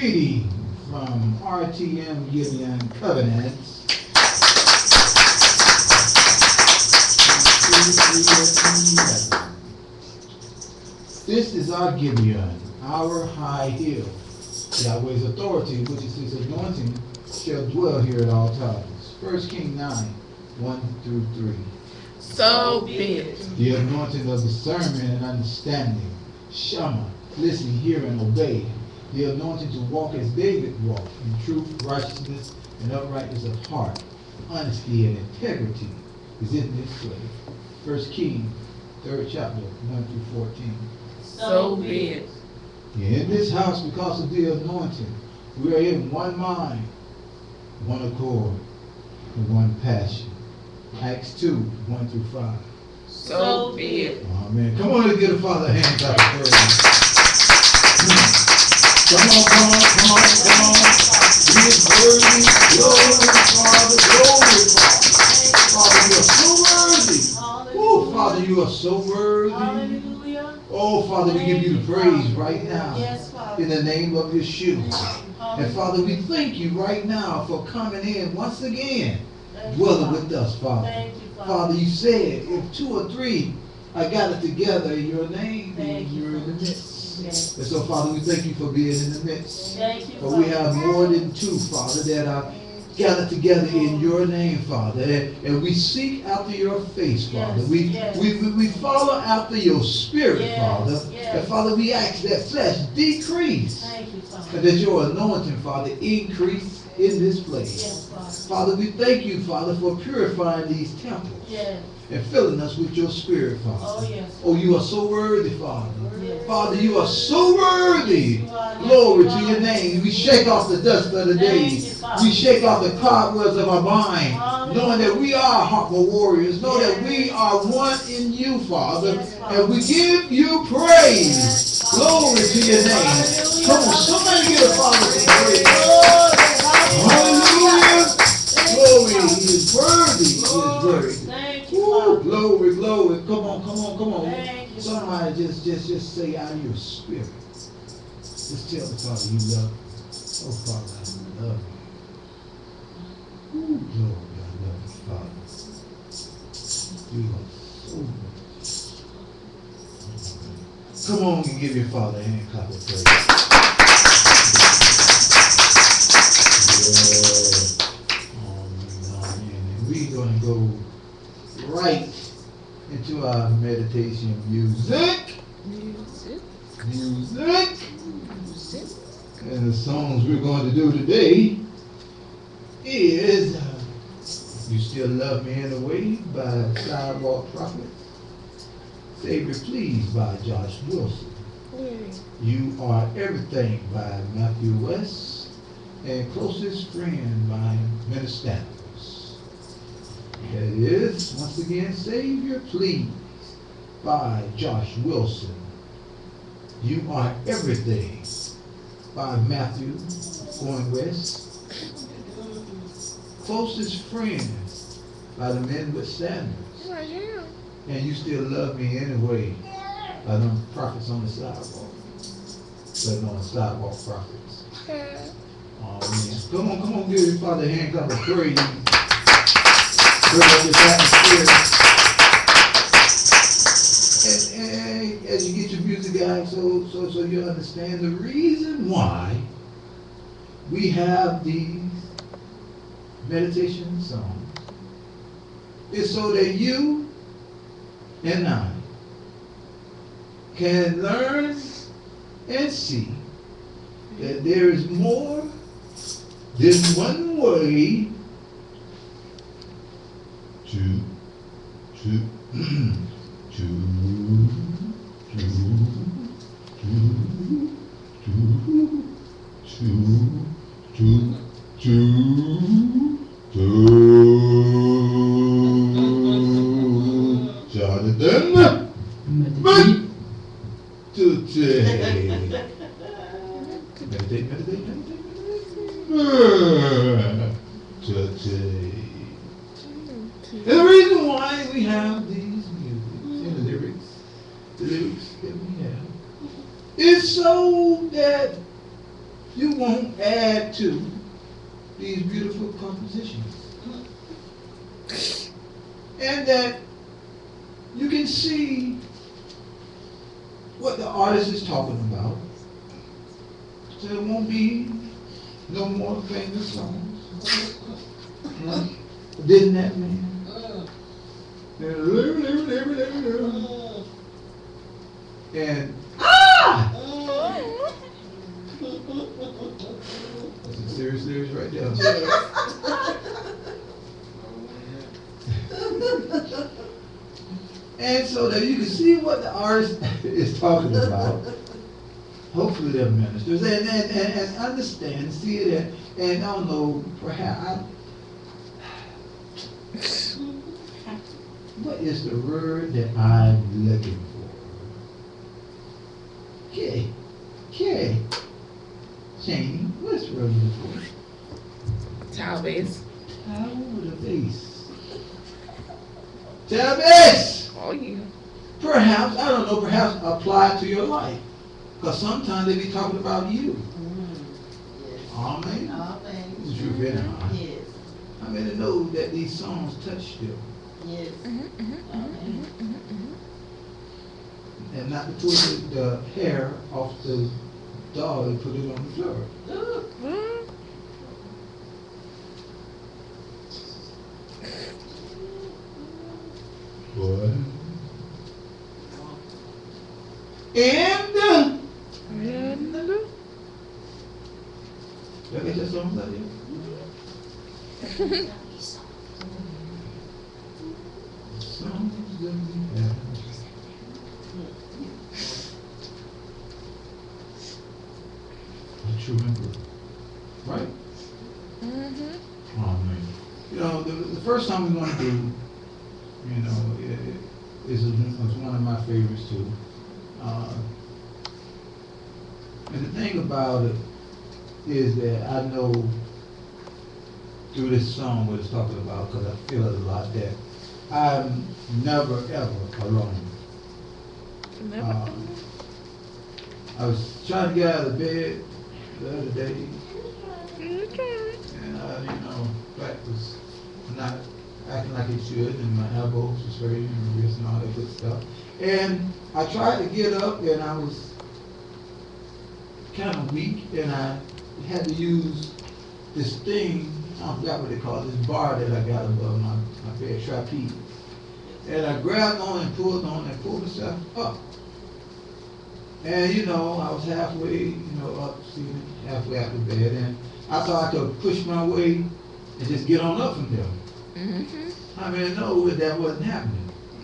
reading from RTM Gideon Covenants. This is our Gibeon, our high hill. Yahweh's authority, which is his anointing, shall dwell here at all times. 1 Kings 9, 1 through 3. So be it. The anointing of discernment and understanding. Shama, listen, hear, and obey. The anointing to walk as David walked, in truth, righteousness, and uprightness of heart. Honesty and integrity is in this place. 1 Kings, 3rd chapter, 1 through 14. So be it. In this house, because of the anointing, we are in one mind, one accord, and one passion. Acts 2, 1 through 5. So be it. Amen. Come on, let's give the Father a hand clap of praise. Come on, come on, come on, come on. He is worthy. Glory, Father, glory, Father. Father, you are so worthy. Oh, Father, you are so worthy. Hallelujah. Oh, Father, we give you the praise right now. Yes, Father. In the name of Yeshua. And Father, we thank you right now for coming in once again, dwelling with us, Father. Thank you, Father. Father, you said, if 2 or 3 are gathered together in your name, you're in the midst. Yes. And so, Father, we thank you for being in the midst. Thank you, For we have more than 2, Father, that are gathered together in your name, Father. And we seek after your face, Father. We follow after your spirit, Father. And Father, we ask that flesh decrease. Thank you, Father. And that your anointing, Father, increase in this place. Yes, Father. Father, we thank you, Father, for purifying these temples. Yes. And filling us with your spirit, Father. Oh, yes. Oh, you are so worthy, Father. Yes. Father, you are so worthy. Glory to your name. We shake off the dust of the days. We shake off the cobwebs of our mind, knowing that we are Harper warriors, knowing that we are one in you, Father. And we give you praise. Glory to your name. Come on, somebody give the Father some praise. Hallelujah. Glory, he is worthy. He is worthy. Ooh, glory, glory. Come on, come on, come on. Somebody just say out of your spirit. Just tell the Father you love him. Oh, Father, I love you. Ooh, glory, I love you, Father. You are so good. Come on and give your Father a hand clap of praise. Yeah. Amen. And we're going to go right into our meditation music. And the songs we're going to do today is You Still Love Me in a Way by Sidewalk Prophet. Savior Please by Josh Wilson. You Are Everything by Matthew West. And Closest Friend by Minister. That is, once again, Savior Please by Josh Wilson. You Are Everything by Matthew Going West. Closest Friend by the Men with Standards. And You Still Love Me Anyway by them prophets on the sidewalk. But on the sidewalk prophets. Oh, man. Come on, give your Father a hand clap of praise. Bring up this atmosphere. And as you get your music guys, so you understand the reason why we have these meditation songs is so that you and I can learn and see that there is more than one way to Jonathan, today. And the reason why we have these music and the lyrics that we have is so that you won't add to these beautiful compositions. And that you can see what the artist is talking about. So it won't be no more famous songs. Didn't that man? And that's some serious lyrics right there. And so that you can see what the artist is talking about. Hopefully they're ministers and understand, see it, and I don't know, perhaps, what is the word that I'm looking for? Okay. Shane, what's the word you're looking for? Towel base. Towel with a base. Towel base! Oh, yeah. Perhaps, I don't know, perhaps apply it to your life. Because sometimes they be talking about you. Yes. Amen. Amen. This is true, very high. Yes. I mean, to know that these songs touch them. Yes. Amen. And not to put the hair off the dog and put it on the floor. Boy. And y'all get your songs out here? Songs that we have. Don't you remember? Right? Oh man. You know, the first song we're going to do, you know, is one of my favorites too. And the thing about it is that I know through this song what it's talking about, because I feel it a lot, that I'm never ever alone. I was trying to get out of bed the other day, and you know, back was not acting like it should, and my elbows was hurting and wrist and all that good stuff. And I tried to get up, and I was kind of weak, and I had to use this thing, I forgot what they call it, this bar that I got above my bed, trapeze. And I grabbed on and pulled myself up. And you know, I was halfway, up, halfway out of bed, and I thought I could push my way and just get on up from there. I mean, no, that wasn't happening.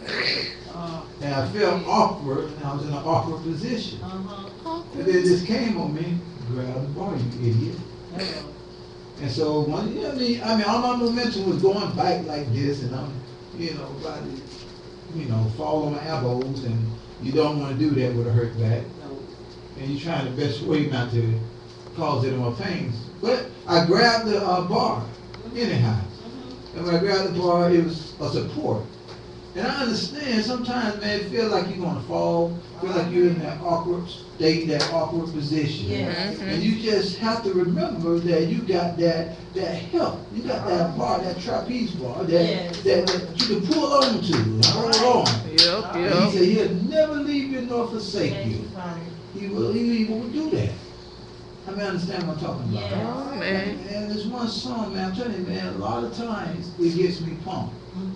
And I felt awkward, and I was in an awkward position. And then this came on me, grab the bar, you idiot. And so, all my momentum was going back like this, and I'm, about to, fall on my elbows, and you don't want to do that with a hurt back. And you're trying the best way not to cause any more pains. But I grabbed the bar, anyhow. And when I grabbed the bar, it was a support. And I understand sometimes, man, it feel like you're going to fall, feel like you're in that awkward state, that awkward position. And you just have to remember that you got that help. You got that bar, that trapeze bar, that you can pull on to and hold on. And he said he'll never leave you nor forsake you. He will do that. I mean, understand what I'm talking about. Oh, man. And there's one song, man, I'm telling you, man, a lot of times it gets me pumped.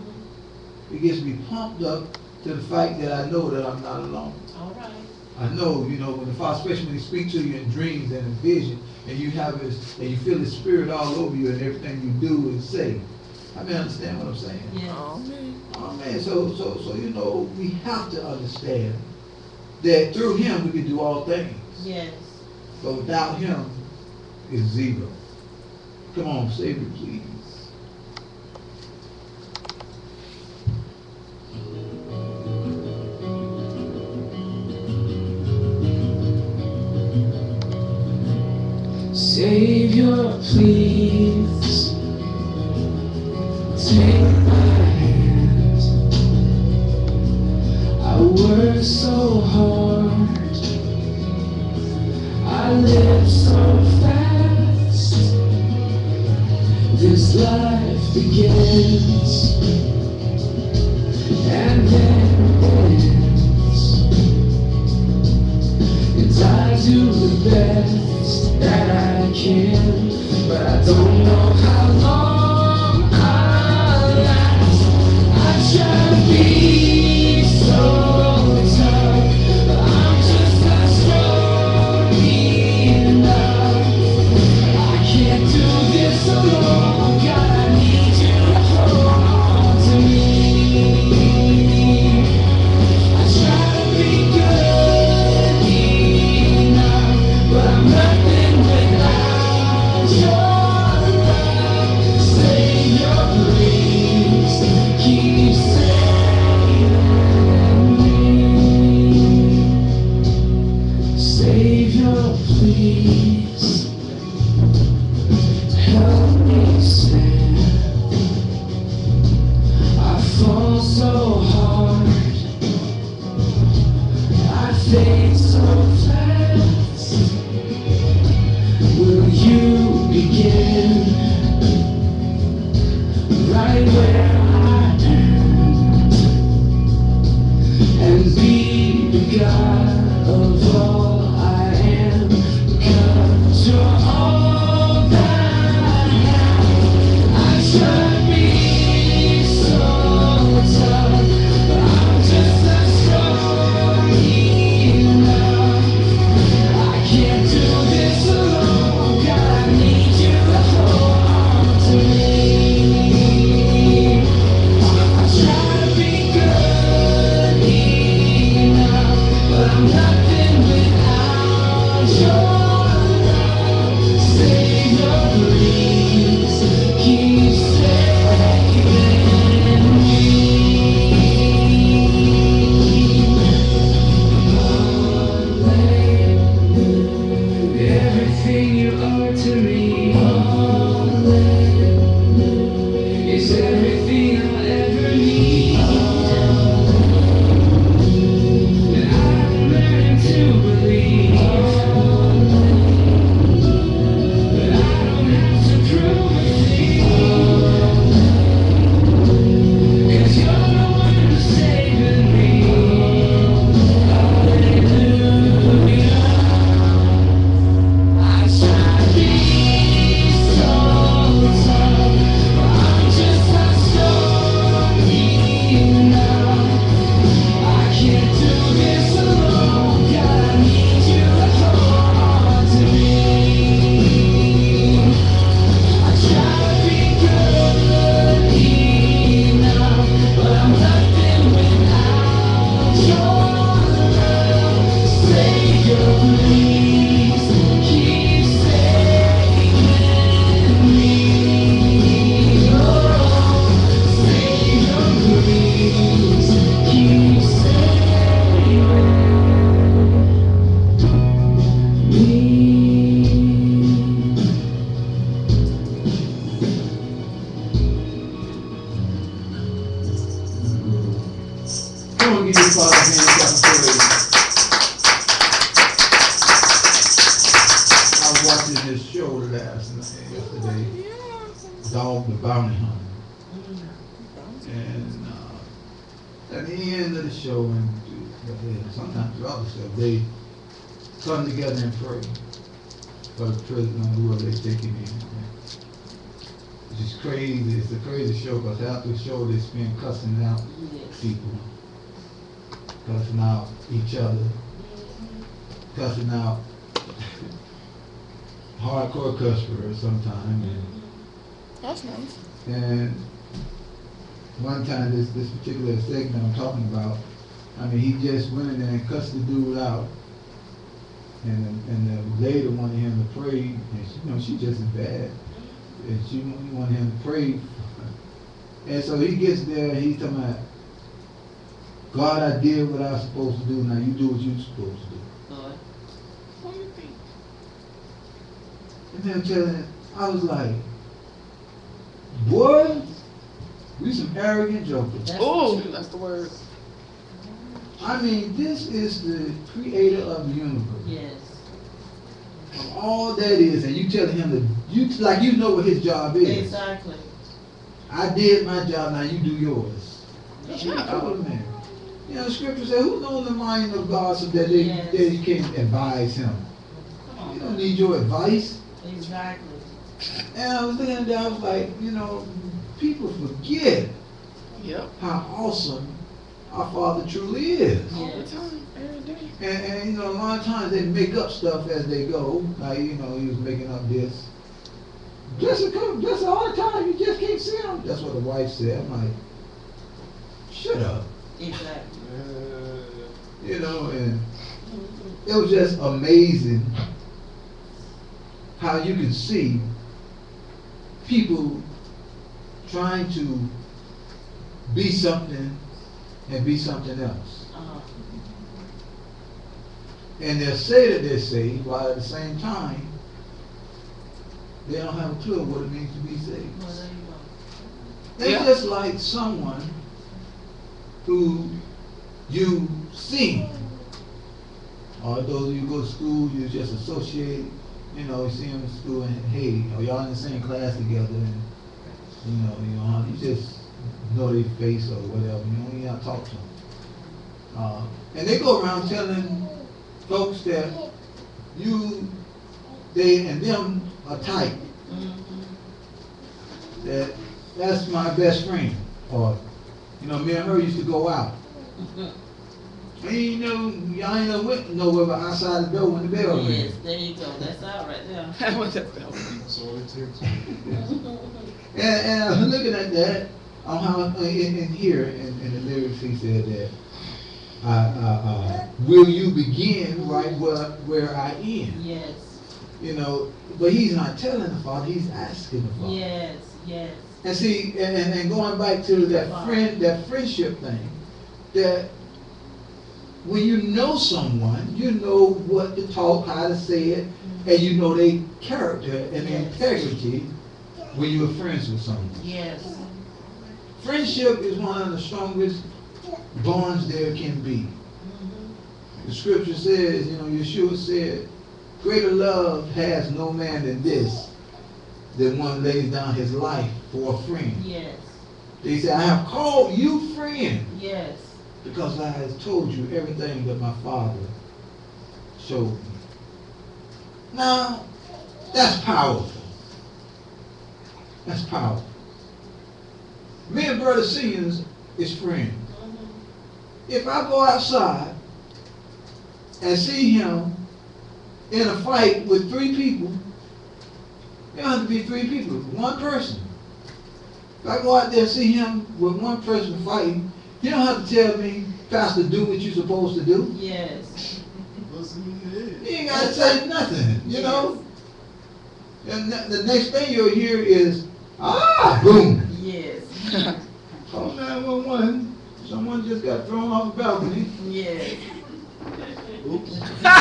It gets me pumped up to the fact that I know that I'm not alone. All right. I know, when the Father, especially when He speaks to you in dreams and in vision, and you have His, and you feel His Spirit all over you and everything you do and say. I mean, understand what I'm saying? Yes. Oh, man. So we have to understand that through Him we can do all things. Yes. But without Him, it's zero. Come on, Savior, please. Savior, please take my hand. I work so hard, I live so fast. best that I can, but I don't know how long I'll last. I try to be so tough, but I'm just not strong enough. I can't do this alone. God, I need you to hold on to me. I try to be good enough, but I'm nothing without your love. Savior, please keep saving me. Savior, please help me stand. I fall so hard, I fade so fast. Will you begin right where I am and be the God of all I am? Because you're all that I have. I try to be so tough, but I'm just not strong enough. I can't do this alone. God, I need you to hold on to me. I try to be good enough, but I'm nothing without your love. Savior, please keep saving me. Everything you are to me is everything I'll ever need. And I'm learning to believe that I don't have to prove a thing, 'cause you're the one who's saving me. Hallelujah. I try to be so tough, but I'm just not strong enough. I can't do this alone. God, I need you to hold on to me. I try to be good enough, but I'm nothing without your love. Savior, please keep saving me. Oh, Savior, please keep saving me. Come on, give your father a hand, clap for praise. I was watching this show yesterday, Dog the Bounty Hunter. And at the end of the show, and sometimes throughout the show, they come together and pray for the prisoner, whoever they take him in. It's just crazy. It's a crazy show because after the show, they spend cussing out people, cussing out each other, cussing out hardcore cuss words sometimes. That's nice. And one time, this particular segment I'm talking about, I mean, he just went in there and cussed the dude out. And the lady wanted him to pray, and she just as bad. And she wanted him to pray. And so he gets there, and he's talking about, God, I did what I was supposed to do, now you do what you're supposed to do. Lord. What do you think? And then I'm telling him, I was like, boy, we some arrogant jokers. That's Oh, the truth. that's the word. I mean, this is the creator of the universe. Yes. Of all that is, and you telling him that you know what his job is. Exactly. I did my job, now you do yours. That's what I Yeah. told him, man. You know, the scripture says, who knows the mind of God so that they can advise him? Come on. don't need your advice. Exactly. And I was looking at that, I was like, you know, people forget Yep. how awesome our Father truly is. All the Yes. time, every day. And you know, a lot of times they make up stuff as they go. Like, you know, he was making up this. Just all the time, you just can't see him. That's what the wife said. I'm like, shut up. Exactly. You know, and it was just amazing how you can see people trying to be something and be something else. And they'll say that they're saved, while at the same time, they don't have a clue what it means to be saved. Well, there you go. They're Yeah. just like someone who you see, or those of you who go to school, you just associate, you know, you see them in school and hey, or y'all in the same class together, and you just know their face or whatever, you don't even have to talk to them. And they go around telling folks that they and them are tight. That's my best friend. Or, you know, me and her used to go out. And you know, y'all ain't never went nowhere but outside the door when the bell rang. Yes, there you go. That's out right there. I want that bell. And I was looking at that on how in here in the lyrics he said that will you begin right where I end? Yes. You know, but he's not telling the Father, he's asking the Father. Yes, yes. And see, and going back to that friendship thing, that when you know someone, you know what to talk, how to say it, and you know their character and their integrity when you're friends with someone. Yes. Friendship is one of the strongest bonds there can be. The scripture says, you know, Yeshua said, greater love has no man than this, that one lays down his life for a friend. Yes. They say, I have called you friend Yes. because I have told you everything that my Father showed me. Now, that's powerful. That's powerful. Me and Brother Seniors is friends. If I go outside and see him in a fight with 3 people, it don't have to be 3 people, one person. If I go out there and see him with one person fighting, you don't have to tell me, Pastor, do what you're supposed to do. Yes. You ain't got to say nothing, you know? And the next thing you'll hear is, boom. Yes. Call 911. Someone just got thrown off the balcony. Yes. Oops.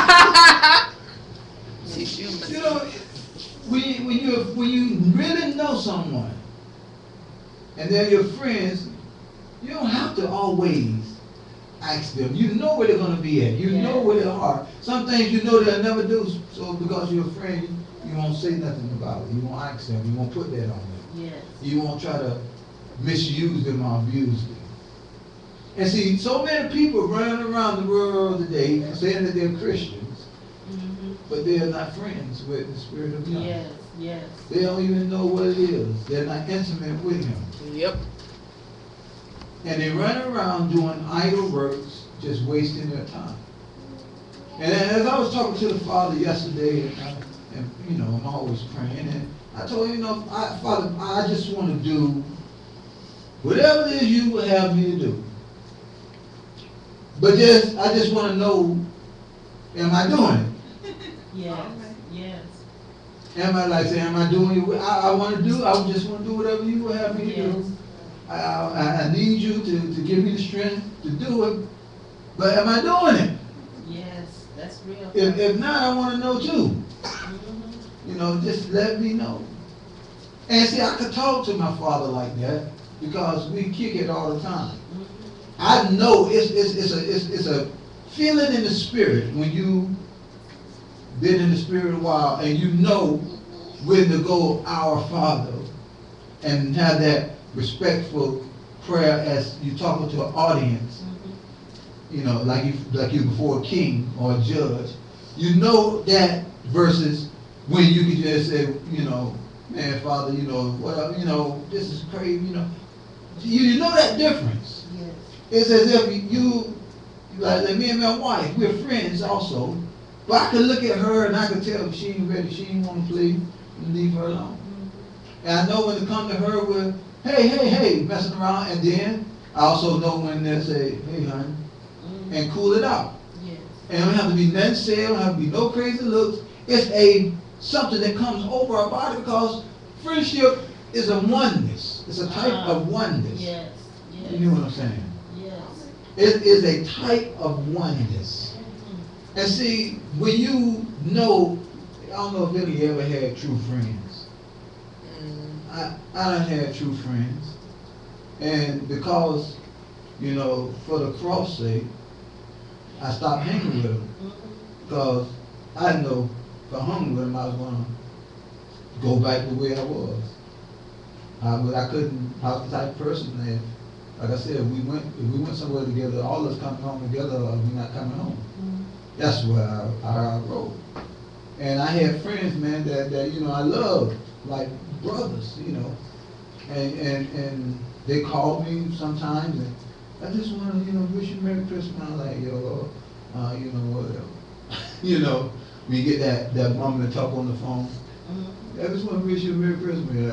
She's human. You know, when you really know someone and they're your friends, you don't have to always ask them. You know where they're going to be at. You know where they are. Some things you know they'll never do. So because you're a friend, you won't say nothing about it. You won't ask them. You won't put that on them. Yes. You won't try to misuse them or abuse them. And see, so many people running around the world today saying that they're Christians, but they are not friends with the Spirit of God. Yes. Yes. They don't even know what it is. They're not intimate with Him. Yep. And they run around doing idle works, just wasting their time. And as I was talking to the Father yesterday, and you know, I'm always praying, and I told him, you know, Father, I just want to do whatever it is you would have me to do. But I just want to know, am I doing it? Yes. Yes. Am I doing it? I just want to do whatever you would have me to do. I need you to give me the strength to do it. But am I doing it? Yes. That's real. If not, I want to know too. You know, just let me know. And see, I could talk to my Father like that because we kick it all the time. I know it's a feeling in the spirit when you been in the spirit a while and you know when to go our Father and have that respectful prayer as you talking to an audience. You know, like you before a king or a judge. You know that versus when you can just say, you know, man, Father, you know, what, you know, this is crazy, you know. You know that difference. Yes. It's as if you like me and my wife, we're friends also. But I can look at her and I can tell she ain't ready, she ain't want to play, and leave her alone. And I know when to come to her with, hey, messing around, and then I also know when they say, hey, honey, and cool it out. Yes. And it don't have to be nothing said, it don't have to be no crazy looks. It's something that comes over our body because friendship is a oneness. It's a type of oneness. Yes. Yes. You know what I'm saying? Yes. It is a type of oneness. And see, when you know, I don't know if any of you ever had true friends. I done had true friends. And because, you know, for the cross sake, I stopped hanging with them. Because I know if I hung with them, I was going to go back the way I was. But I couldn't, I was the type of person that, like I said, if we went somewhere together, all of us coming home together, or we're not coming home. That's where I rolled. And I had friends, man, that you know, I loved, like brothers, you know. And they called me sometimes, and I just want to, you know, wish you Merry Christmas. I'm like, yo, you know, whatever. You know, we get that moment to talk on the phone. I just want to wish you a Merry Christmas.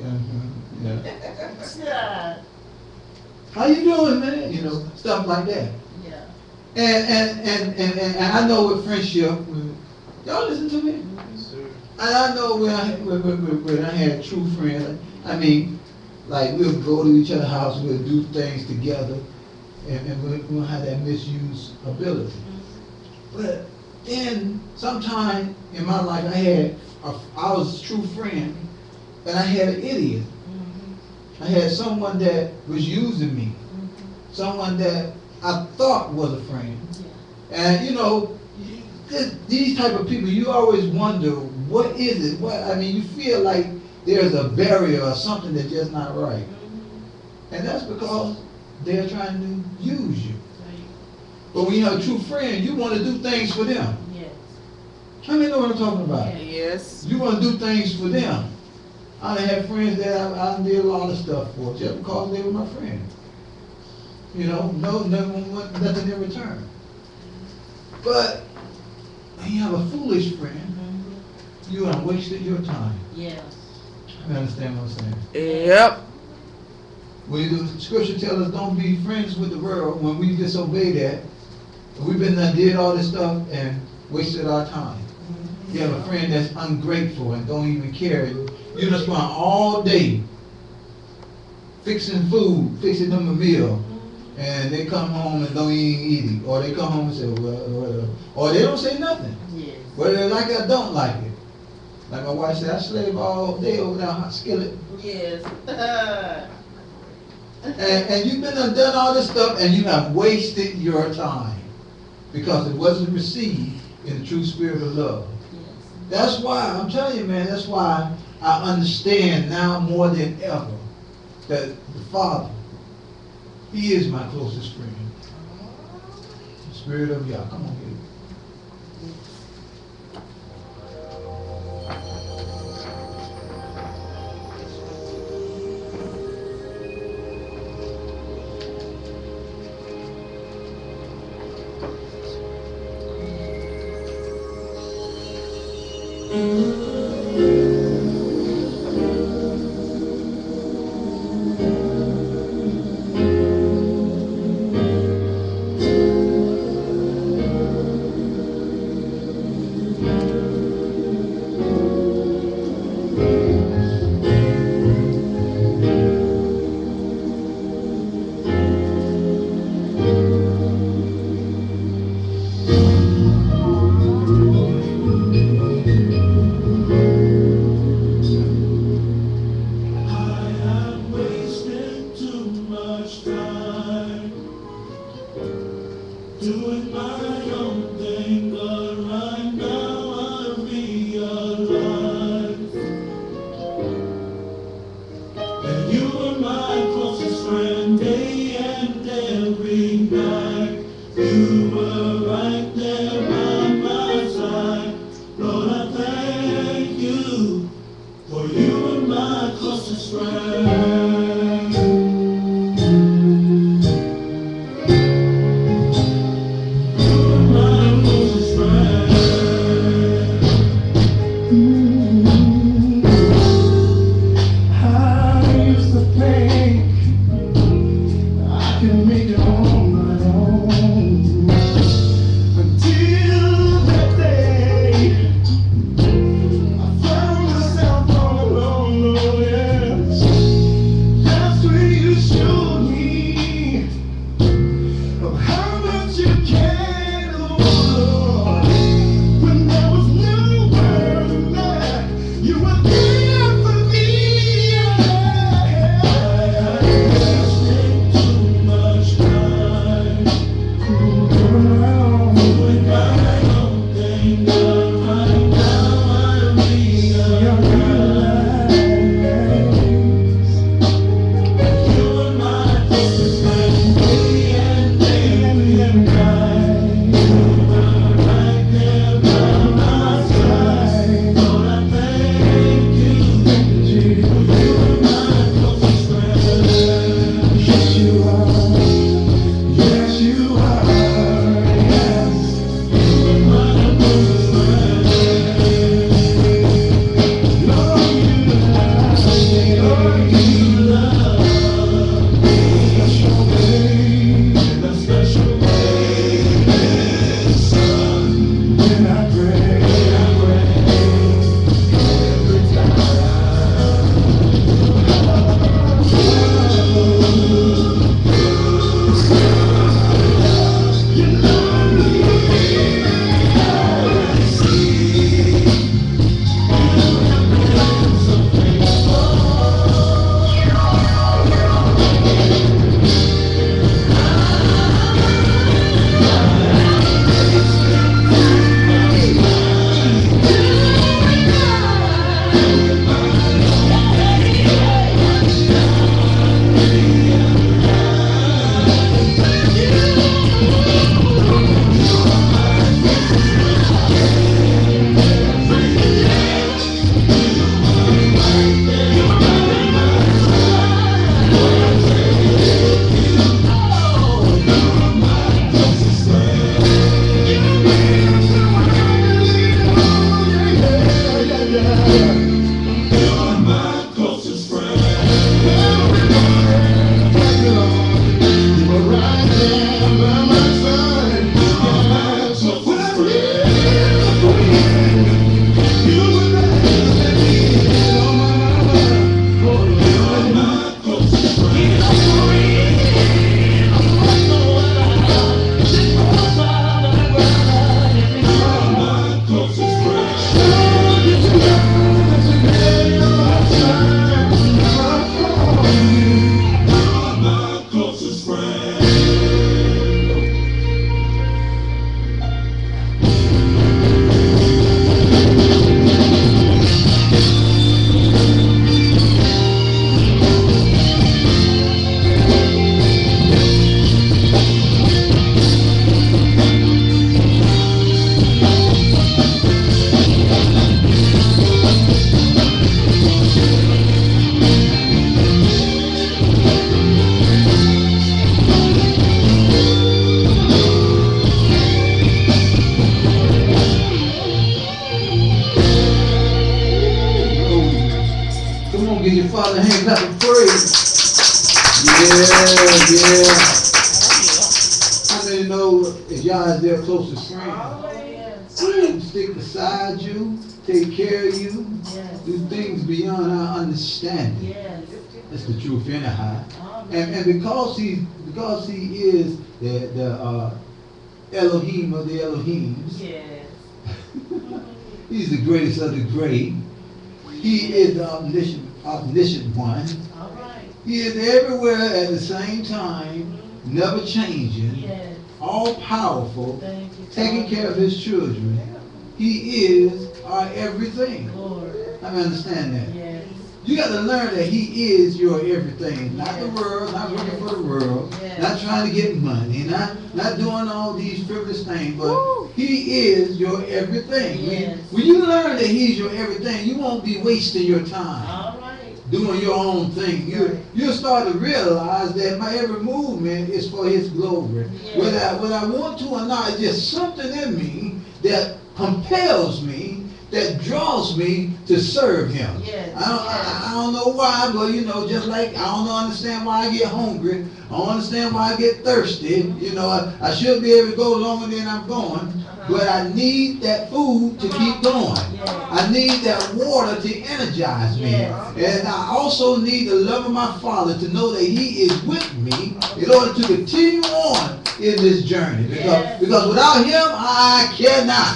Yeah. How you doing, man? You know, stuff like that. Yeah. And I know with friendship, y'all listen to me? And I know when I had true friends, I mean, like we'll go to each other's house, we'll do things together, and we'll have that misuse ability. But then sometime in my life, I was a true friend, and I had an idiot. I had someone that was using me, someone that I thought was a friend. And you know, these type of people, you always wonder, what is it? I mean, you feel like there's a barrier or something that's just not right. And that's because they're trying to use you. But when you have a true friend, you want to do things for them. Yes. How many know what I'm talking about? Yes. You want to do things for them. I done had friends that I did a lot of stuff for just because they were my friend. You know, nothing in return. But when you have a foolish friend, you have wasted your time. Yes. You understand what I'm saying? Yep. When the scripture tells us don't be friends with the world, when we disobey that, we've been there, did all this stuff and wasted our time. You have a friend that's ungrateful and don't even care. You just spend all day fixing food, fixing them a meal, and they come home and don't even eat it. Or they come home and say, well, whatever. Or they don't say nothing. Yes. Whether they like it or don't like it. Like my wife said, I slave all day over that hot skillet. Yes. And you've been and done all this stuff and you have wasted your time because it wasn't received in the true spirit of love. Yes. That's why, I'm telling you, man, that's why I understand now more than ever that the Father, He is my closest friend. The Spirit of Yah. Come on, here. when I pray, every time. Give your Father a hand clap of praise. Yeah. How many know if y'all is their closest friend? Stick beside you, take care of you, do things beyond our understanding. That's the truth anyhow. And because he is the Elohim of the Elohims, he's the greatest of the great. He is the omniscient one. He is everywhere at the same time, never changing, all powerful, taking care of his children. He is our everything. I understand that. You got to learn that he is your everything. Not the world, not working for the world, not trying to get money, not doing all these frivolous things, but he is your everything. When you learn that he's your everything, you won't be wasting your time doing your own thing. You'll start to realize that my every movement is for his glory. Whether I want to or not, it's just something in me that compels me, that draws me to serve him. I don't know why, but just like I don't understand why I get hungry. I don't understand why I get thirsty. I should be able to go longer than I'm going. But I need that food to keep going. I need that water to energize me. And I also need the love of my Father to know that he is with me in order to continue on in this journey. Because without him, I cannot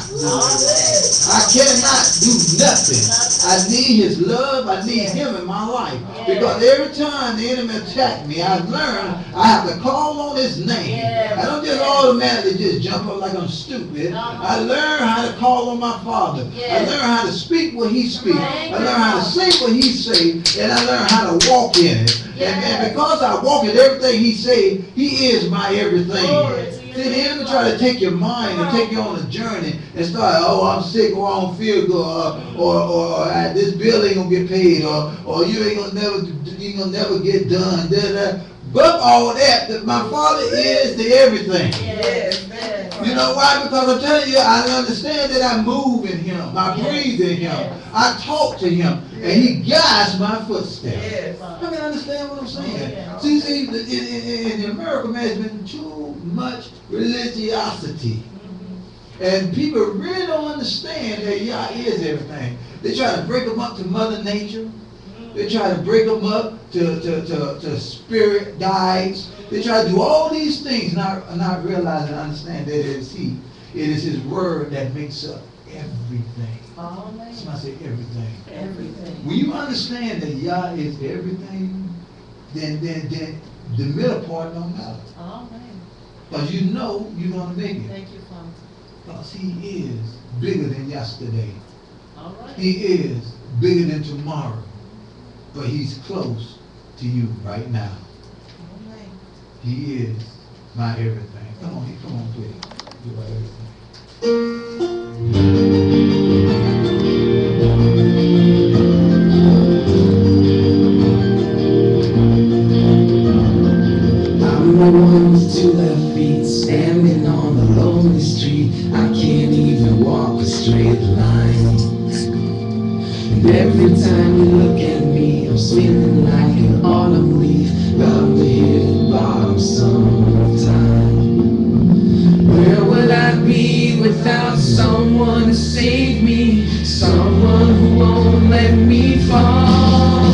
do nothing. I need his love. I need him in my life. Because every time the enemy attacks me, I've learned I have to call on his name. I don't just automatically just jump up like I'm stupid. I learn how to call on my Father. I learn how to speak what he speaks. I learn how to say what he says. And I learn how to walk in it. And because I walk in everything he says, he is my everything. See, the enemy try to take your mind and take you on a journey and start, I'm sick, or I don't feel good, or this bill ain't gonna get paid, or you ain't gonna never get done. But all that, my Father is the everything. You know why? Because I'm telling you, I understand that I move in him, I breathe in him, I talk to him, and he guides my footsteps. I mean, understand what I'm saying? See, in America, man, there's been too much religiosity. And people really don't understand that Yah is everything. They try to break them up to Mother Nature. They try to break them up to spirit guides. They try to do all these things, not realizing and understand that it is He. It is His Word that makes up everything. Amen. Somebody say everything. Everything. When you understand that Yah is everything, then the middle part don't matter. Amen. Because you know you're going to make it. Thank you, Father. Because He is bigger than yesterday. All right. He is bigger than tomorrow. But He's close to you right now. Amen. He is my everything. Come on, please. You are everything. I'm the one with 2 left feet, standing on the lonely street. I can't even walk a straight line. And every time you look at me, I'm swinging like an autumn leaf. Bound to hit the bottom sometime. Where would I be without someone to save me? Someone who won't let me fall.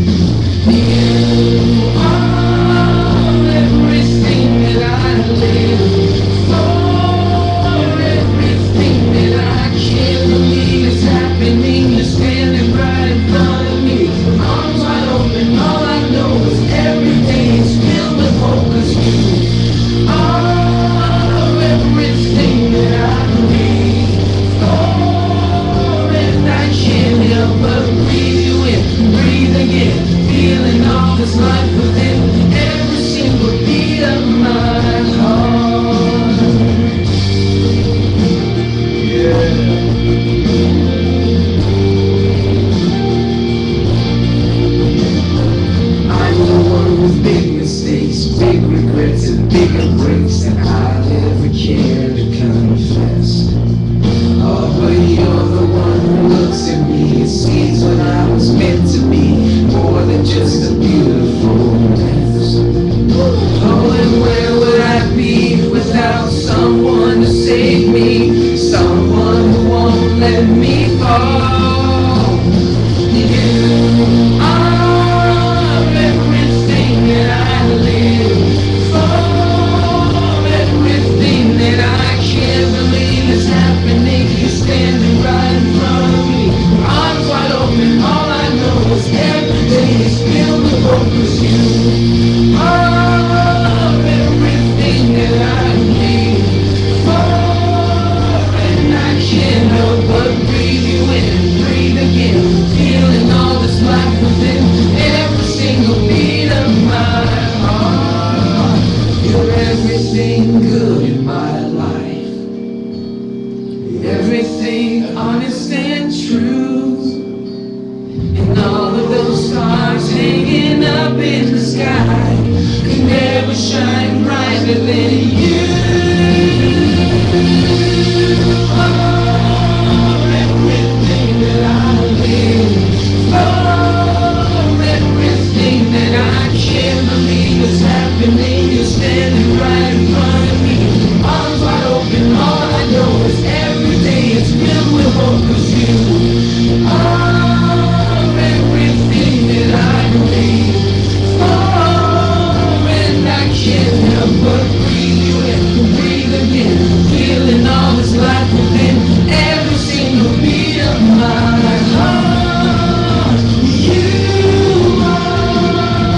You are everything that I live for, everything that I can't believe is happening. You're standing right in front of me, arms wide open. All I know is every day is filled with hope, 'cause you are everything that I need. Oh, and I can't help but breathe you in, breathe again, feeling all this life within every single beat of my heart. I'm the one with big mistakes, big regrets, and bigger breaks than I'd ever care to confess. Oh, but you're the one who looks at me and sees what I was meant to be, more than just a beautiful mess. Oh, and where would I be without someone to save me, someone who won't let me fall? You are everything that I live for, everything that I can't believe is happening. You're standing right in front of me, arms wide open. All I know is every day is filled with hope, 'cause you are everything that I need for, and I can't help but breathe you in, breathe again, feeling all this life within every single beat of my heart. You're everything good in my life, everything honest and true, and all of those stars hanging up in the sky could never shine brighter than you. Oh, everything that I live for, everything that I can't believe is happening. You're standing right in front of me, arms wide open. All I know is every day is filled with hope, 'cause you are everything that I need for, and I can't help but breathe you in, breathe again, feeling all this life within every single beat of my heart. You are,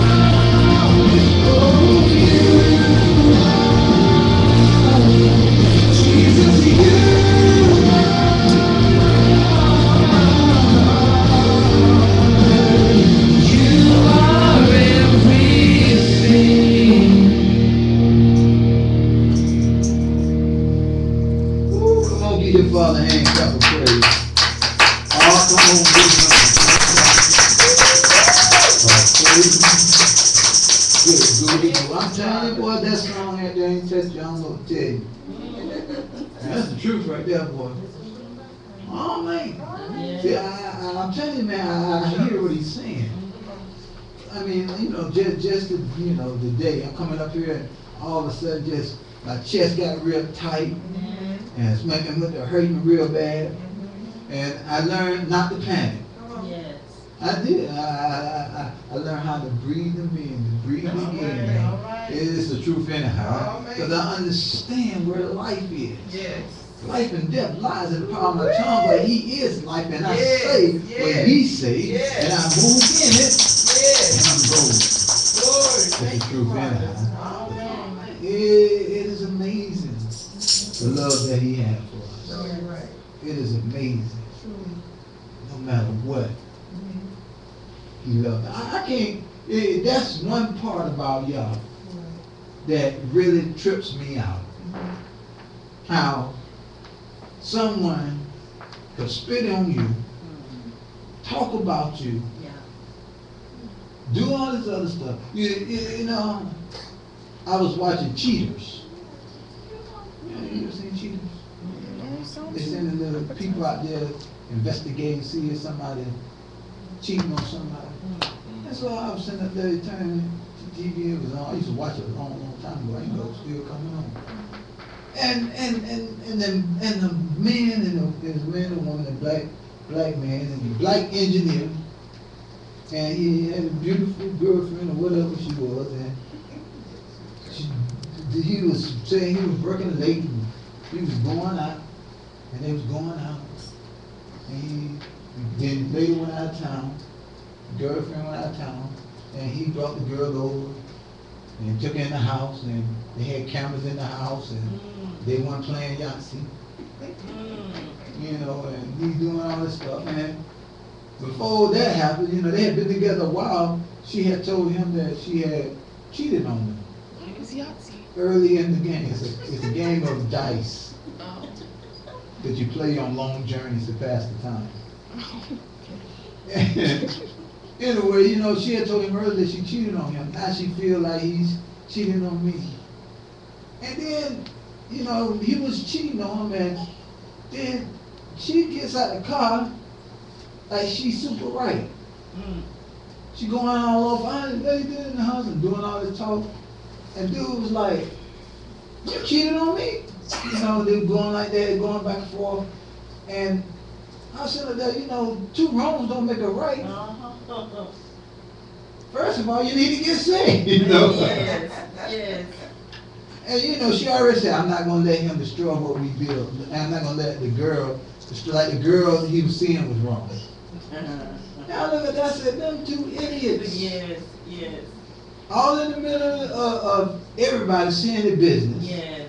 oh, you are, Jesus, you are everything. Woo, come on, give your Father a hand clap of praise. Oh, come on, give him a praise. Good. I'm telling you, boy, that song right there ain't touched you. I don't know what to tell you. That's the truth right there, boy. Oh, man. See, I'm telling you, man, I hear what he's saying. I mean, you know, just the, you know, the day I'm coming up here and all of a sudden just my chest got real tight and something went to hurt me real bad. And I learned not to panic. Yes. I did. I learned how to breathe them in and breathe them again. All right. It is the truth anyhow. Oh, man. Because I understand where life is. Yes. Life and death lies in the power of my tongue, but he is life, and I Yes, say yes, what he say, yes. and I move in it, Yes. and I'm golden. Glory. That's Thank the you, truth Father. anyhow. Amen. It is amazing, the love that he has for us. No, you're right. It is amazing, Truly. no matter what. He loves. I can't. That's one part about y'all that really trips me out. How someone could spit on you, talk about you, Yeah. do all this other stuff. You know, I was watching Cheaters. You ever seen Cheaters? They sending the people out there investigating, see if somebody cheating on somebody. That's why I was sitting up there turning to TV. It was on. I used to watch it a long, long time ago. I know it's still coming on. And the man and there's a man and woman, a black man and a black engineer, and he had a beautiful girlfriend or whatever she was, and he was saying he was working late and he was going out, and they was going out, and then later went out of town. Girlfriend went out of town, and he brought the girl over and took her in the house, and they had cameras in the house, and they weren't playing Yahtzee, you know, and he doing all this stuff. And before that happened, you know, they had been together a while. She had told him that she had cheated on him It was Yahtzee. early early in the game. It's a game of dice Oh. that you play on long journeys to pass the time. Anyway, you know, she had told him earlier that she cheated on him. Now she feel like he's cheating on me. And then, you know, he was cheating on him, and then she gets out the car like she's super right. She going all over, I did in the house and doing all this talk. And dude was like, you cheated on me? You know, they were going like that, going back and forth. And I said that, you know, two wrongs don't make a right. First of all, you need to get saved, you know. Yes. Yes. And you know, she already said, I'm not going to let him destroy what we built. I'm not going to let the girl, like the girl he was seeing was wrong. Now look at that, I said, them two idiots. Yes. Yes. All in the middle of everybody seeing their business. Yes.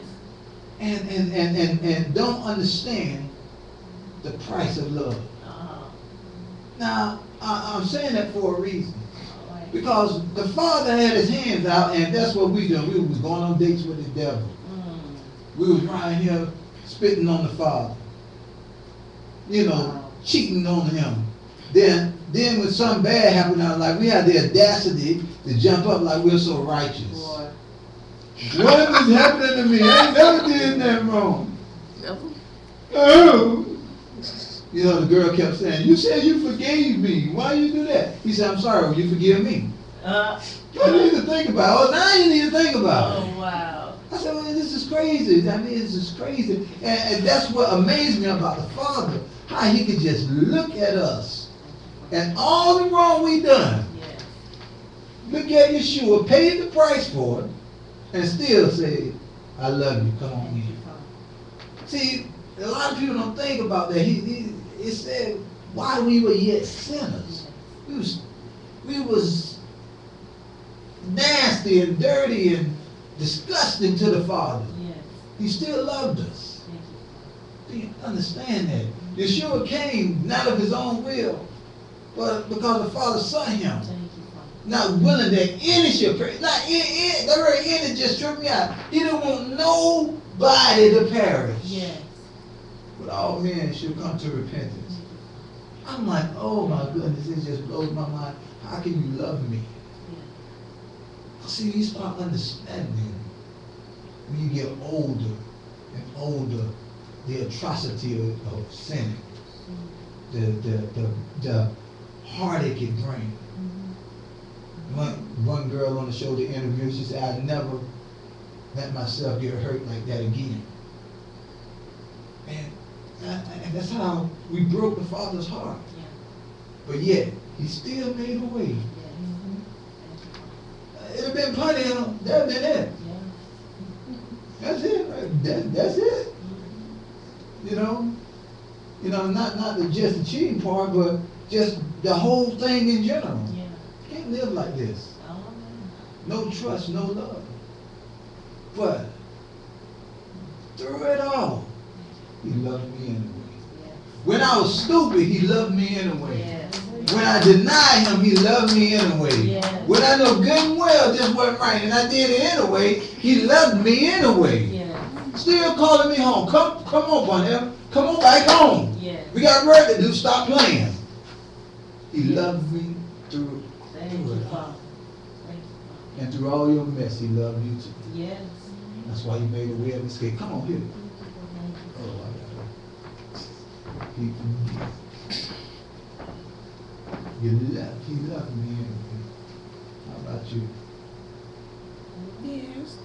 And don't understand the price of love. Now, I'm saying that for a reason. Because the Father had his hands out, and that's what we done. We was going on dates with the devil. We was right here spitting on the Father. You know, cheating on him. Then when something bad happened in our life, we had the audacity to jump up like we're so righteous. Boy. What is happening to me? I ain't never did nothing wrong. Never. Oh. You know, the girl kept saying, you said you forgave me. Why you do that? He said, I'm sorry, will you forgive me? You need to think about it. Oh, now you need to think about it. Oh, wow. I said, well, this is crazy. I mean, this is crazy. And that's what amazed me about the Father. How he could just look at us and all the wrong we done. Yes. Look at Yeshua, paid the price for it, and still say, I love you, come on in. See, a lot of people don't think about that. It said, while we were yet sinners, we was nasty and dirty and disgusting to the Father. Yes. He still loved us. Thank Do you understand that? Yeshua came not of his own will, but because the Father sent him. you, Father. Not willing that any should perish. Not the very end just tripped me out. He didn't want nobody to perish. Yes. But all men should come to repentance. I'm like, oh my goodness, it just blows my mind. How can you love me? See, you start understanding when you get older and older the atrocity of sin, the heartache it brings. One girl on the show, the interview, she said, I never let myself get hurt like that again. And that's how we broke the Father's heart. But yet, he still made a way. It have been plenty of them. That been it. That's it. Right? That's it. You know, not just the cheating part, but just the whole thing in general. You can't live like this. No trust, no love. But through it all, he loved me anyway. When I was stupid, he loved me anyway. When I denied him, he loved me anyway. When I know good and well this wasn't right and I did it anyway, he loved me anyway. Still calling me home. Come on, Bonham. Come on back home. We got work to do. Stop playing. He loved me through it all. And through all your mess, he loved you too. That's why he made a way of escape. Come on, here. Oh, I got it. He loved me anyway. How about you? Yes.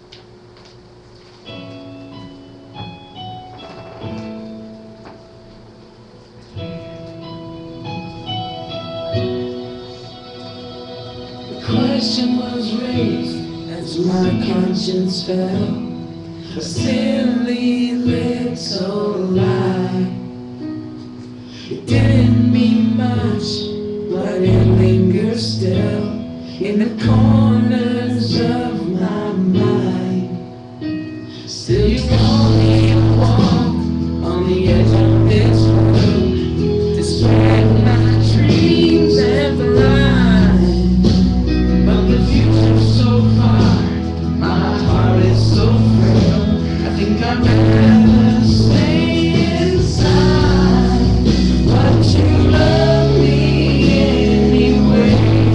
The question was raised as my conscience fell. A silly little lie. It didn't mean much, but it lingers still in the corners of my mind. Still you want me to walk on the edge of this road, to spread my dreams and fly. But the future's so far, my heart is so frail. I think I'd rather stay inside. But you love me anyway.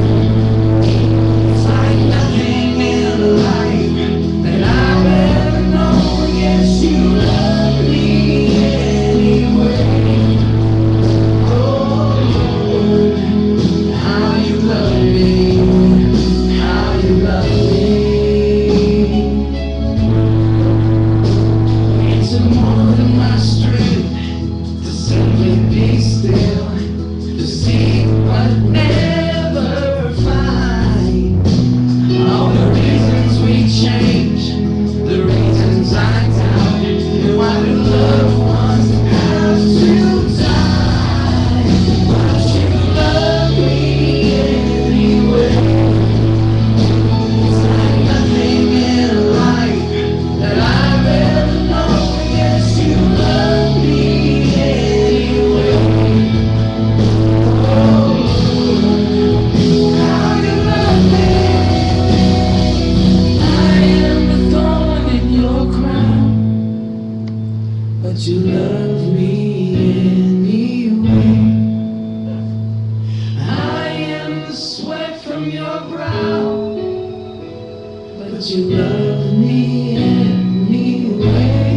It's like nothing in life that I've ever known. Yes, you love me anyway. Oh, how you love me, how you love me. It's more than my strength to simply be still, to see but never find. All the reasons we change, the reasons I doubt, and why do loved ones have to die? But you love me anyway. It's like nothing in life that I've ever known. Yes, you love me anyway. Oh, how you love me. I am the thorn in your crown, but you love me anyway. I am the sweat from your brow, but you love me anyway.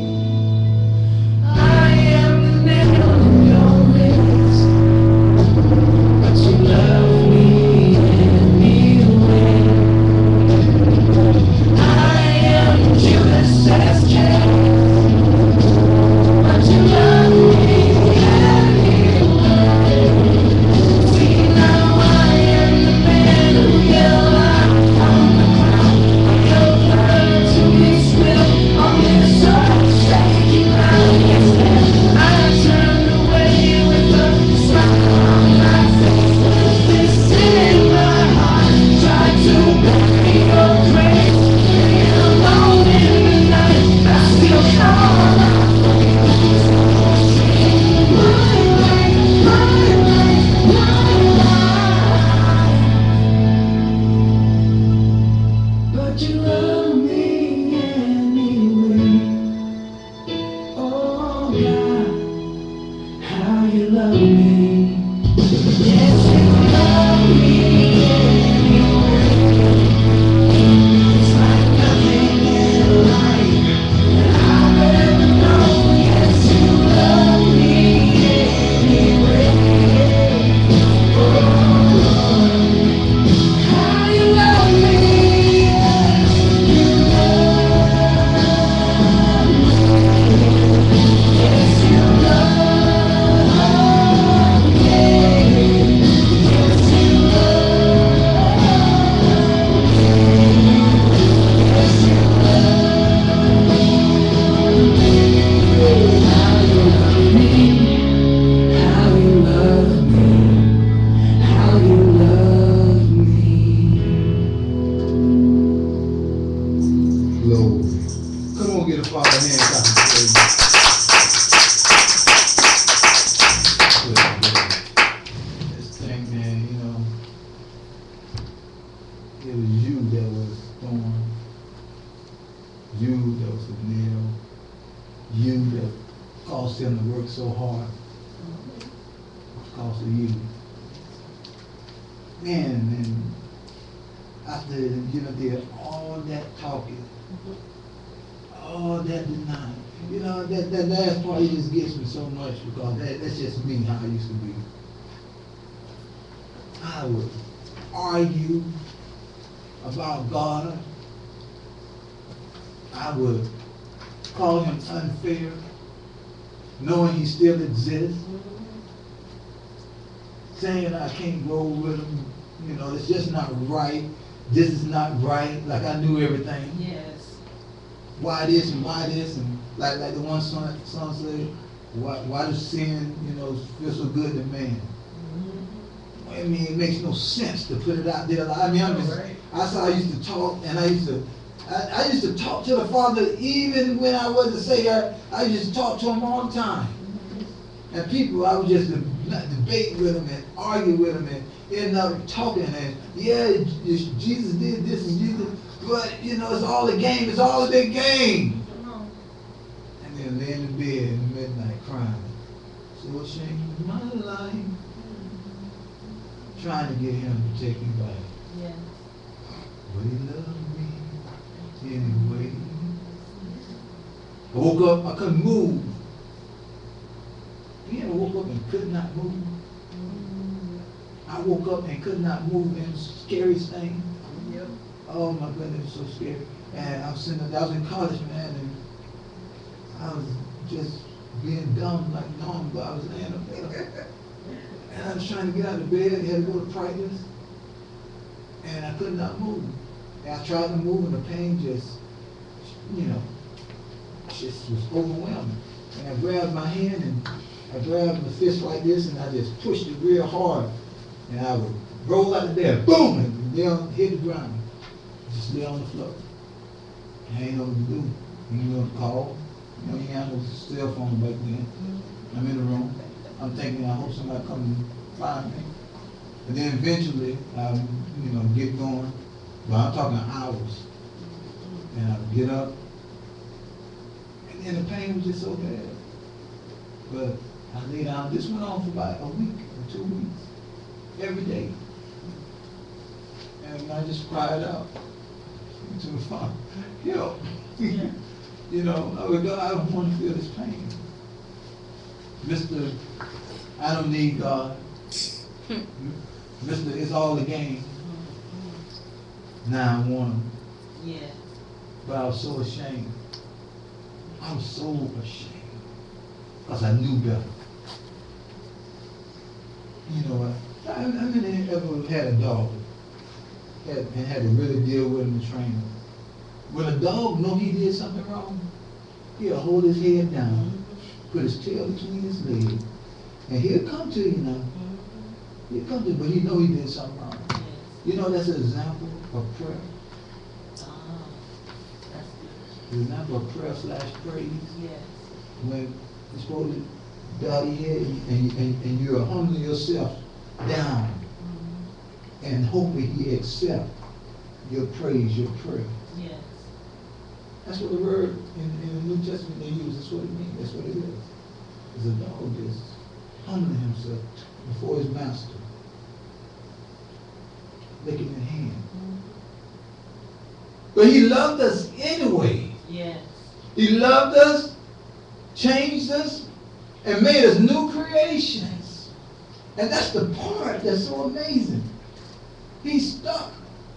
I am the nail in your wrist, but you love me anyway. I am Judas Iscariot, but you love me anyway. See, now I am the man who yelled out on the ground. Your blood to his will on this earth, shaking round his head. I turned away with a smile on my face. This sin in my heart tried to bury your grace. Being alone in the night, I still call out for you. Sing my life, my life, my life. But you love me anyway. Oh God, how you love me. Yes, you love me anyway. It's like nothing in life that I've ever known. Yes, you love me anyway. Oh, how you love me. Yes, you love me. how you love me, how you love me. Glory. Come on, get a Father hand clap and praise. This thing, man, you know, it was you that was thorn, you that was a nail, you that caused him to work so hard because of you. Man, and after, you know, did all that talking, all that denying, you know, that last part, it just gets me so much because that's just me, how I used to be. I would argue about God. I would call him unfair, knowing he still exists, saying I can't go with him, you know, it's just not right, this is not right, like I knew everything. Yes. Why this and why this, and like the one song said, why does sin, you know, feel so good to man? I mean, it makes no sense to put it out there. I mean, that's how I used to talk, and I used to talk to the Father even when I wasn't saved. I used to talk to him all the time. And people, I would just debate with them and argue with them and end up talking and, yeah, Jesus did this and Jesus, but, you know, it's all a game. It's all a big game. And then lay in the bed in the midnight crying. So ashamed of my life. Trying to get him to take me back. Yes. But he loved me anyway. I woke up, I couldn't move. You ever woke up and could not move? I woke up and could not move, and it was the scariest thing. Yep. Oh my goodness, it was so scary. And I was in college, man, and I was just being dumb, like dumb, but I was laying up there. And I was trying to get out of bed, had to go to practice, and I could not move. And I tried to move, and the pain just, you know, just was overwhelming. And I grabbed my hand, and I grabbed the fist like this, and I just pushed it real hard. And I would roll out of bed, boom, and hit the ground. Just lay on the floor. I ain't know what to do. You know what to call. You know, you had no cell phone back then. I'm in the room. I'm thinking, I hope somebody come and find me. And then eventually, you know, get going. Well, I'm talking hours. And I would get up. And then the pain was just so bad. But I lay down. This went on for about a week or 2 weeks. Every day. And I just cried out to the Father, help. You know, I would go, I don't want to feel this pain. Mr. I don't need God. Mr. It's all a game. Now I want him. Yeah. But I was so ashamed. I was so ashamed. Because I knew better. You know what? I mean, ever had a dog and had to really deal with him and train him. When a dog know he did something wrong, he'll hold his head down, put his tail between his legs, and he'll come to you now. He'll come to you, but he know he did something wrong. Yes. You know, that's an example of prayer. Oh, that's good. An example of prayer / praise. Yes. When you're supposed to bow your head and you're humbling yourself down and hoping he accept your praise, your prayer. Yes. That's what the word in the New Testament they use. That's what it means. That's what it is. It's a dog just humbling himself before his master, licking his hand. But he loved us anyway. Yes. He loved us, changed us, and made us new creations. And that's the part that's so amazing. He stuck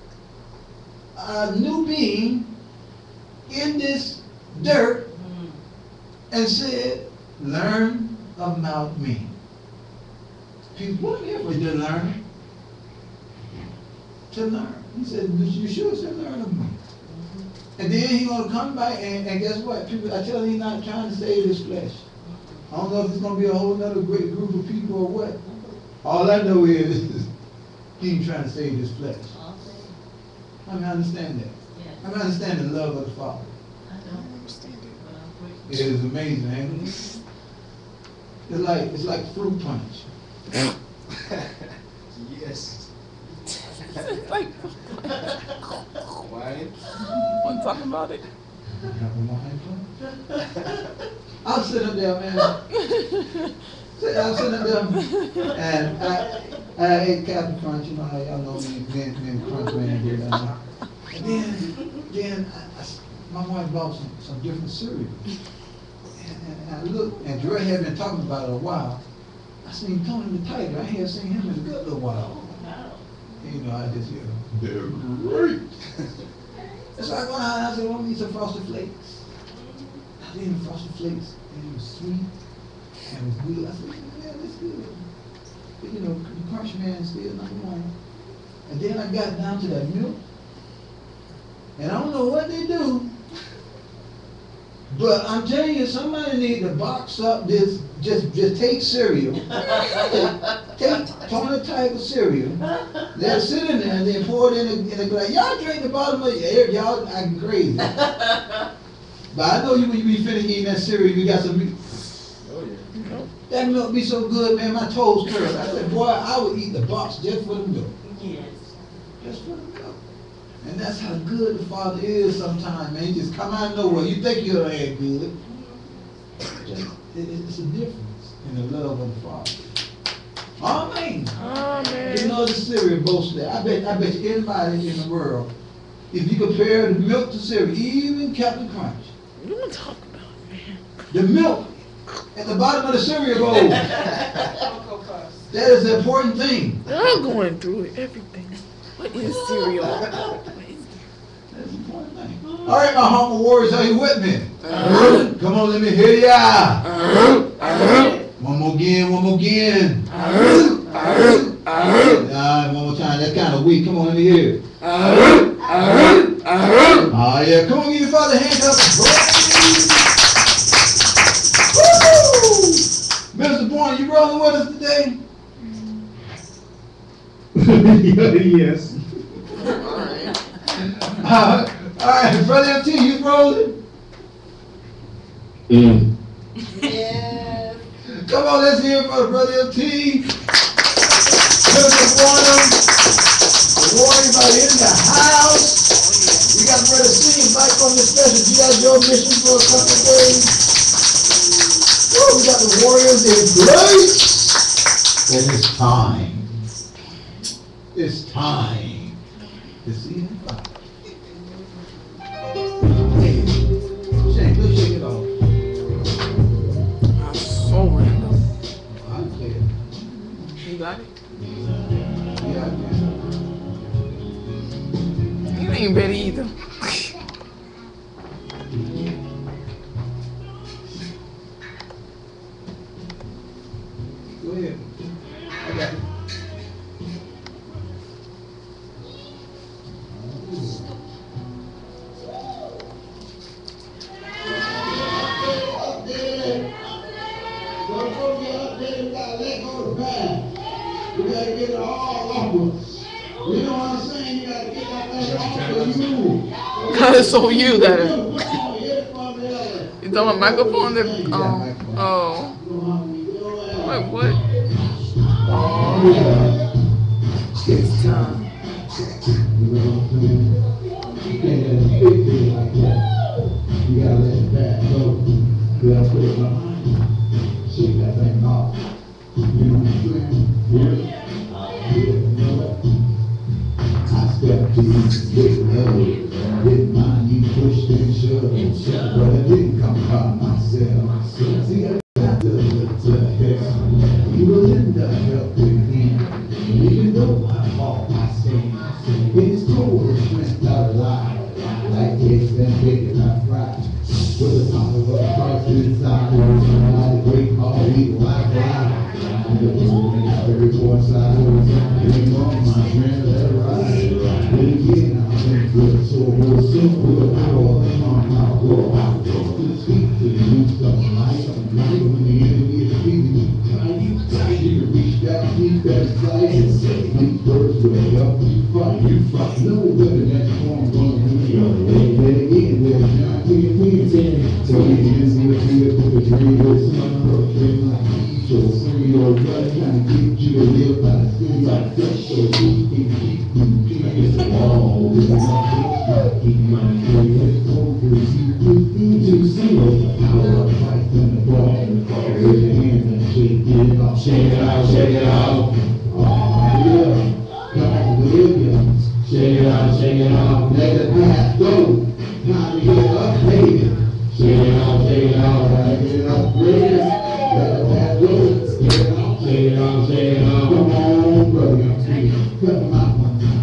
a new being in this dirt and said, learn about me. People, what are you here for? To learn. To learn. He said, you sure said learn of me. And then he's going to come back and guess what? People, I tell you, he's not trying to save his flesh. I don't know if it's gonna be a whole nother great group of people or what. All I know is he's trying to save his flesh. All day. I mean, I understand that. Yes. I mean, I understand the love of the Father. I don't understand it, but I'm It grateful. is amazing, ain't it? It's like fruit punch. Yes. It's like, Why? I'm talking about it. I was sitting up there, man. I was sitting up there, and I ate Captain Crunch. You know how y'all know me and Crunch man here. And then my wife bought some different cereal. And I looked, and Dre had been talking about it a while. I seen Tony the Tiger. I had seen him in a good little while. And, you know, I just hear, they're great. And so I go out and I said, well, I need some Frosted Flakes. I did the Frosted Flakes, and it was sweet, and it was good. I said, yeah, that's good. But you know, the Crunch Man is still number one. And then I got down to that milk, and I don't know what they do, but I'm telling you, somebody need to box up this, just take cereal, take Tony Tiger cereal, they'll sit in there and then pour it in a glass. Y'all drink the bottom of it, y'all acting crazy. But I know you when you be finished eating that cereal, you got some meat. Oh yeah. That milk be so good, man, my toes curl. I said, boy, I would eat the box just for the milk. Yes. Just for the milk. And that's how good the Father is sometimes, man. He just come out of nowhere. You think you're had good. It's a difference in the love of the Father. Amen. Amen. You know the cereal boasts that. I bet you anybody in the world, if you compare the milk to cereal, even Captain Crunch, You want to talk about it, man. the milk at the bottom of the cereal bowl, that is the important thing. I'm going through it, everything. What is cereal? What is That's the important thing. All right, my humble warriors, are you with me? Come on, let me hear ya. One more again, one more again. All right, one more time. That's kind of weak. Come on, let me hear it. Oh, yeah. Come on, give your father a hand up. Woo! Mr. Bourne, you rolling with us today? Yes. All right, Brother MT, you rolling? Yes. Come on, let's hear it for Brother MT. Mr. Bourne, the Warriors are in the house. We got Brother C back on the special G.I. Joe mission for a couple of days. Woo, we got the Warriors in place. And it's time. It's time to see him fight. Hey, Shane, let's shake it off. I'm so random. I'm clear. You got it? Yeah, I You ain't ready either. Go ahead. I got it. We gotta get it all off of us. You know what I'm saying? You gotta get that off of you. That is so you that it. You You talking about microphone? Oh. Wait, what? It's time. You gotta let it back go. You gotta put it behind you. Shake that thing off. You know what I'm saying? Yeah. You know what? I stepped to you with love. Didn't mind you pushed and shoved. But I didn't come by myself. See, I got to look to hell. You will end up helping him. Even though I fall my stand. It's cold strength out of life. Like cakes and bacon I fried. With the power of Christ inside. Like the great call, evil I fly. Every four sides. Bring on my friend, let it ride. Then again, I'm in good soul. We'll pour on my world. To speak to the youth of light. When the enemy that fight and say, big birds will help you fight. You fight. No better than corn going in your leg. Then again, there's not being waiting. So it is what you have to agree with some perfect like angel. Free your blood, trying to get you to live by the skin like fresh. So we can keep you against the wall. This is not just keep my head focus. You to see the power of Christ in the ball. Raise your hand and shake it off. Shake it out, shake it out. Oh, yeah. Come on, Olivia. Shake it out, shake it out. Let the past go. Time to get updated. Shake it out, shake it out. Gotta get upgraded. Let the past go. Shake it out, shake it out, shake it out. Come on, brother. Cut them out one time.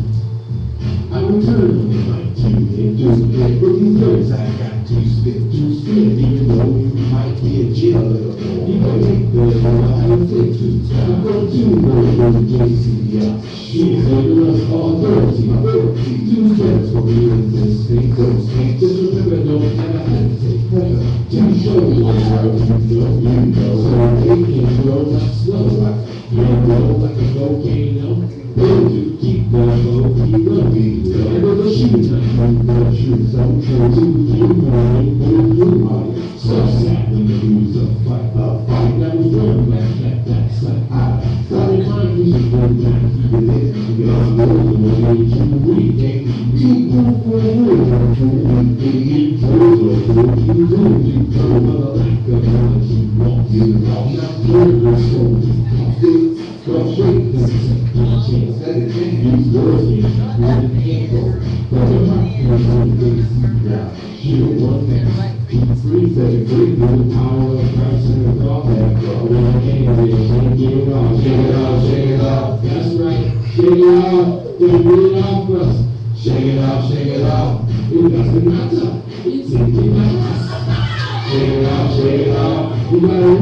I return on the mic to it. But these words I got to spit. Even though you might be a jail little boy. You know, take the I don't take two times. I go to JC, yeah. She's under us all dirty. Two steps for me in this thing. Those things. Just remember, don't ever hesitate. To show you what's right, you know. So they can grow not slow. Like, you know, like a volcano. Those who keep the flow, keep running. I know the shoes, I know the shoes. I'm trying to keep running. So sad when you lose a fight that was wrong like that's like I thought it might be a good time to keep it in. Because I know the way you read it. You go for a word, you get told or you do, you told but I like the one you want you know. Not good, so you but wait, this is a chance. These words ain't one handle. But if I can't hold this, you don't want that. Free, set it free, with the power of Christ and the thought that God will shake it off, shake it off, shake it off. That's right, shake it off, don't get it off us. Shake it off, shake it off. It doesn't matter, it's empty matters. Shake it off, shake it off. You gotta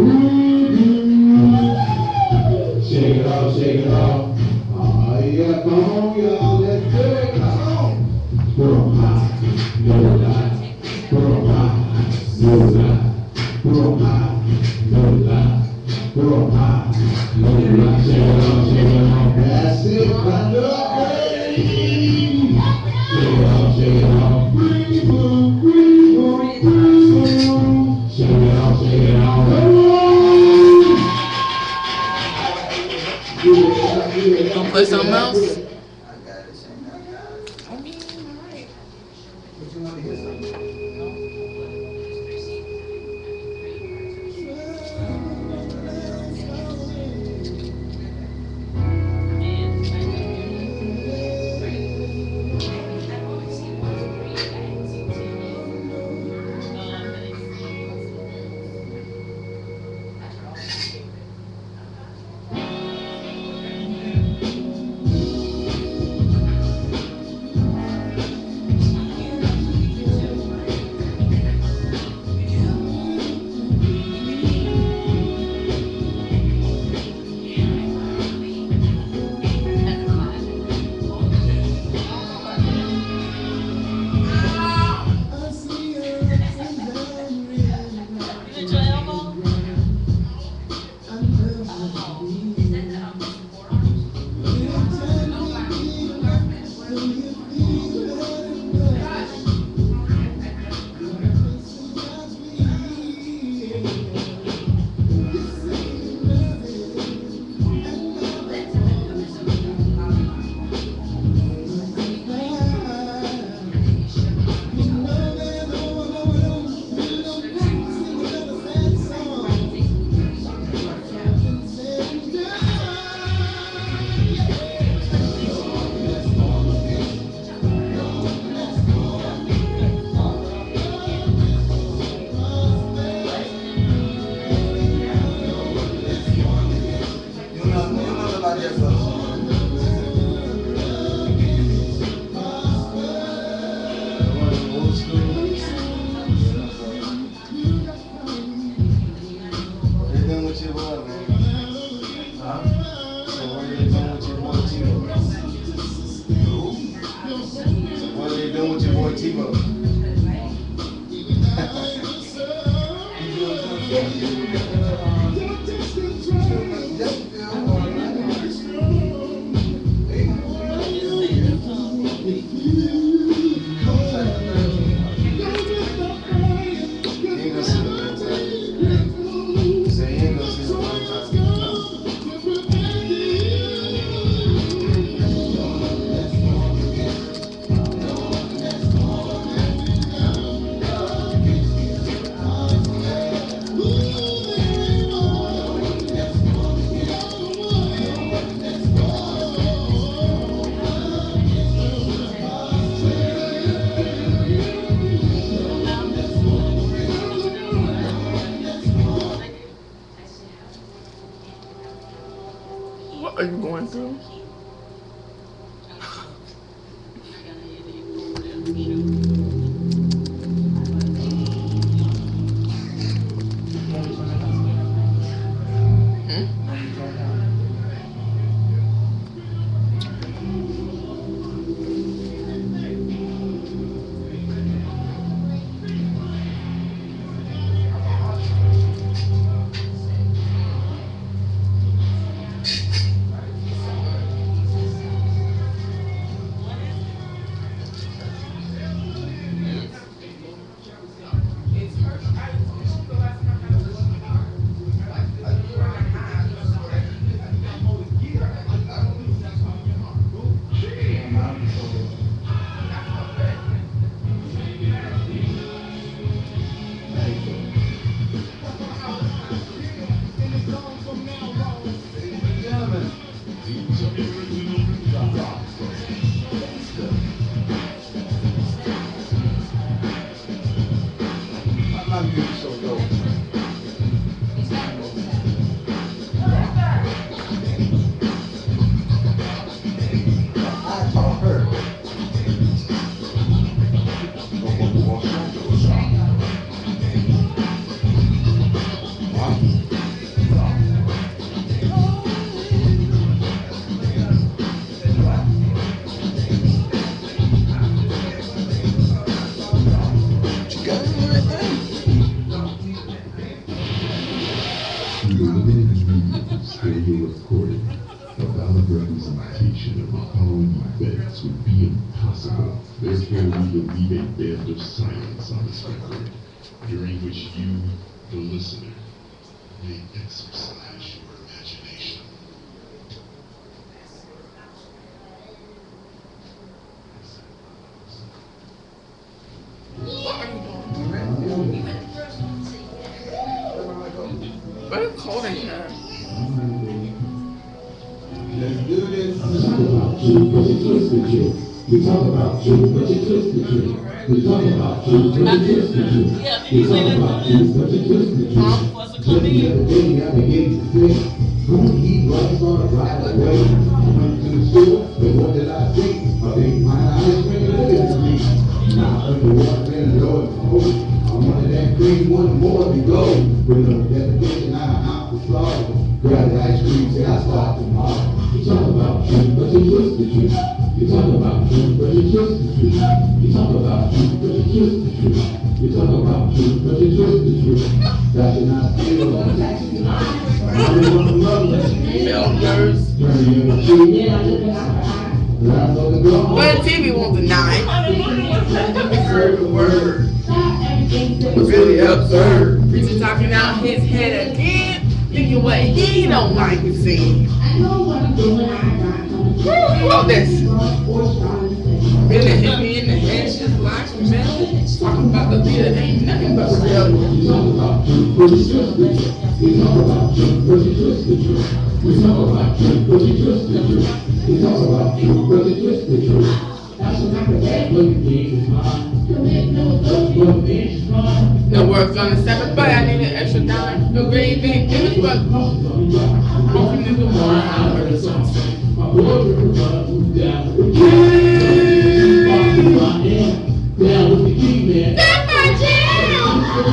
shake it off, shake it off. Oh yeah, come on, y'all, let's do it, come on. We're high, no lie. We're high. No lie, we're high, no lie, we're high, no lie, shake it off, shake it off, that's it, round up, shake it off, shake it off, shake it off, shake it off, Gonna play something else? But you want to hear something? are you going through? Would be impossible. Therefore, we will leave a band of silence on this record, during which you, the listener, may exercise your imagination. Very cold in here. Let's do this. We talk about you, but you twist the truth. We talk about you, but you twist the truth. We talk about you, but you twist the truth. Just the other day, I began to say, who eat rice on a ride away? I went to the store, but what did I see? A big pint of ice cream looking at me. Now underwater and low and cold. I wanted that cream, one more to go. With no definition, I'm out for slaughter. Grab the ice cream, say I start tomorrow. We talk about you, but you twist the truth. You talk about truth, but you twist the truth. You talk about truth, but you twist the truth. You talk about truth, but you twist the truth. That should not feel like taxi. Milkers. But TV won't deny. Word. It's really absurd. Preacher talking out his head again, thinking what he don't like to see. Who wrote this? Really hit me in the head, just like metal. Talking about the theater ain't nothing but real. You talk about truth, but you twist the truth. You talk about truth, but you twist the truth. You talk about truth, but you twist the truth. You talk about truth, but you twist the truth. That's what I'm saying. Look at me, mom. No works on the seventh, but I need an extra dime. No gravy, it was but walking in the morning, I heard a song say. Down with the key, man. That's my jam!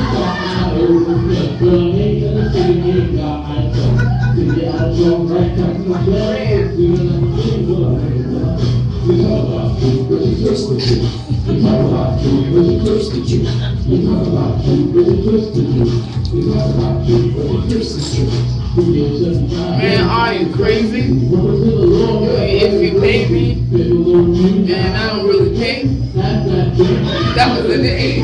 We talk about truth, but you twist the truth. We talk about truth, but you twist the truth. We talk about truth, but you twist the truth. We talk about truth, but you twist the truth. Man, are you crazy? You iffy baby. And I don't really pay. That was in the 80s.